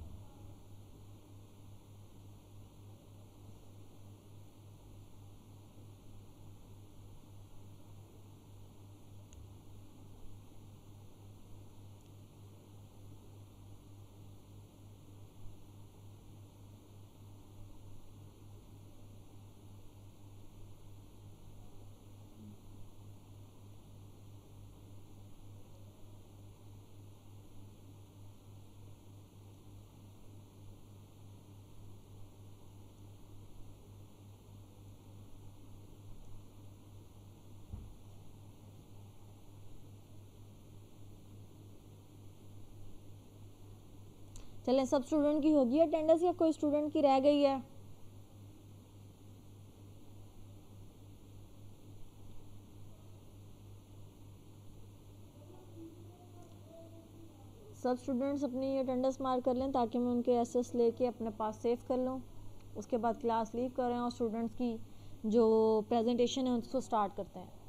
चलें, सब स्टूडेंट की होगी अटेंडेंस या कोई स्टूडेंट की रह गई है? सब स्टूडेंट्स अपनी अटेंडेंस मार्क कर लें ताकि मैं उनके एसेस लेके अपने पास सेव कर लूँ। उसके बाद क्लास लीव करें और स्टूडेंट्स की जो प्रेजेंटेशन है उसको स्टार्ट करते हैं।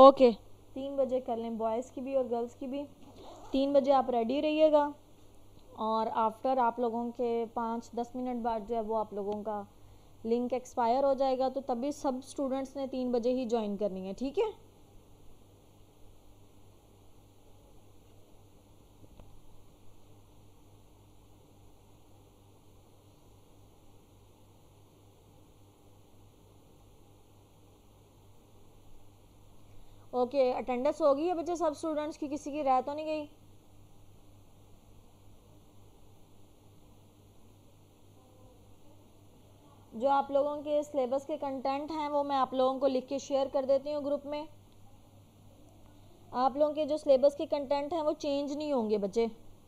ओके, 3 बजे कर लें बॉयज़ की भी और गर्ल्स की भी। 3 बजे आप रेडी रहिएगा और आफ्टर आप लोगों के 5-10 मिनट बाद जो है वो आप लोगों का लिंक एक्सपायर हो जाएगा, तो तभी सब स्टूडेंट्स ने 3 बजे ही ज्वाइन करनी है, ठीक है। ओके, अटेंडेंस हो गई है बच्चे सब स्टूडेंट्स की, किसी की रह तो नहीं गई? जो आप लोगों के सिलेबस के कंटेंट हैं वो मैं आप लोगों को लिख के शेयर कर देती हूँ ग्रुप में। आप लोगों के जो सिलेबस के कंटेंट हैं वो चेंज नहीं होंगे बच्चे।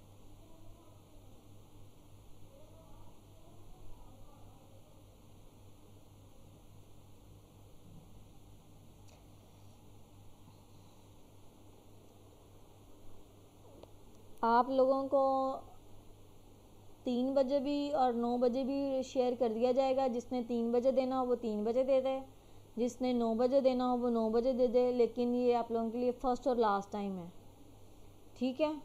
आप लोगों को 3 बजे भी और 9 बजे भी शेयर कर दिया जाएगा। जिसने 3 बजे देना हो वो 3 बजे दे दे, जिसने 9 बजे देना हो वो 9 बजे दे दे, लेकिन ये आप लोगों के लिए फर्स्ट और लास्ट टाइम है, ठीक है।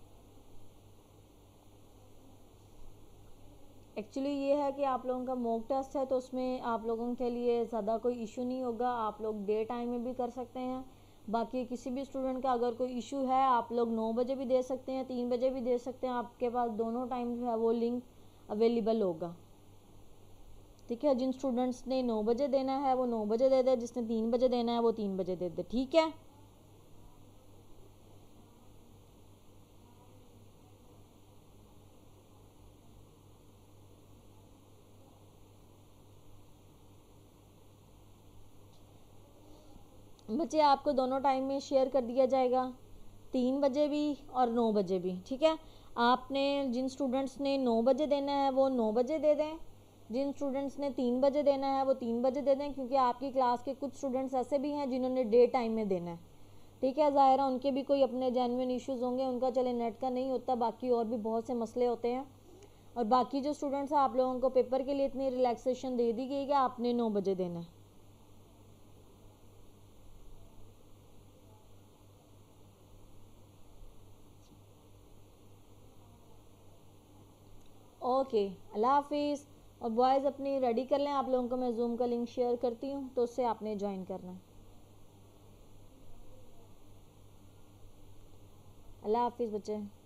एक्चुअली ये है कि आप लोगों का मॉक टेस्ट है तो उसमें आप लोगों के लिए ज़्यादा कोई इशू नहीं होगा, आप लोग डे टाइम में भी कर सकते हैं। बाकी किसी भी स्टूडेंट का अगर कोई इशू है आप लोग 9 बजे भी दे सकते हैं, 3 बजे भी दे सकते हैं, आपके पास दोनों टाइम जो है वो लिंक अवेलेबल होगा, ठीक है। जिन स्टूडेंट्स ने 9 बजे देना है वो 9 बजे दे दे, जिसने 3 बजे देना है वो 3 बजे दे दे, ठीक है। बच्चे आपको दोनों टाइम में शेयर कर दिया जाएगा, 3 बजे भी और 9 बजे भी, ठीक है। आपने जिन स्टूडेंट्स ने 9 बजे देना है वो 9 बजे दे दें, जिन स्टूडेंट्स ने 3 बजे देना है वो 3 बजे दे दें, क्योंकि आपकी क्लास के कुछ स्टूडेंट्स ऐसे भी हैं जिन्होंने डे टाइम में देना है, ठीक है। ज़ाहिर है उनके भी कोई अपने जेन्युइन इश्यूज़ होंगे, उनका चले नेट का नहीं होता, बाकी और भी बहुत से मसले होते हैं। और बाकी जो स्टूडेंट्स हैं आप लोगों को पेपर के लिए इतनी रिलैक्सेशन दे दी गई कि आपने 9 बजे देना है। ओके, अल्लाह हाफिज़। और बॉयज़ अपनी रेडी कर लें, आप लोगों को मैं जूम का लिंक शेयर करती हूँ तो उससे आपने ज्वाइन करना है। अल्लाह हाफिज़ बच्चे।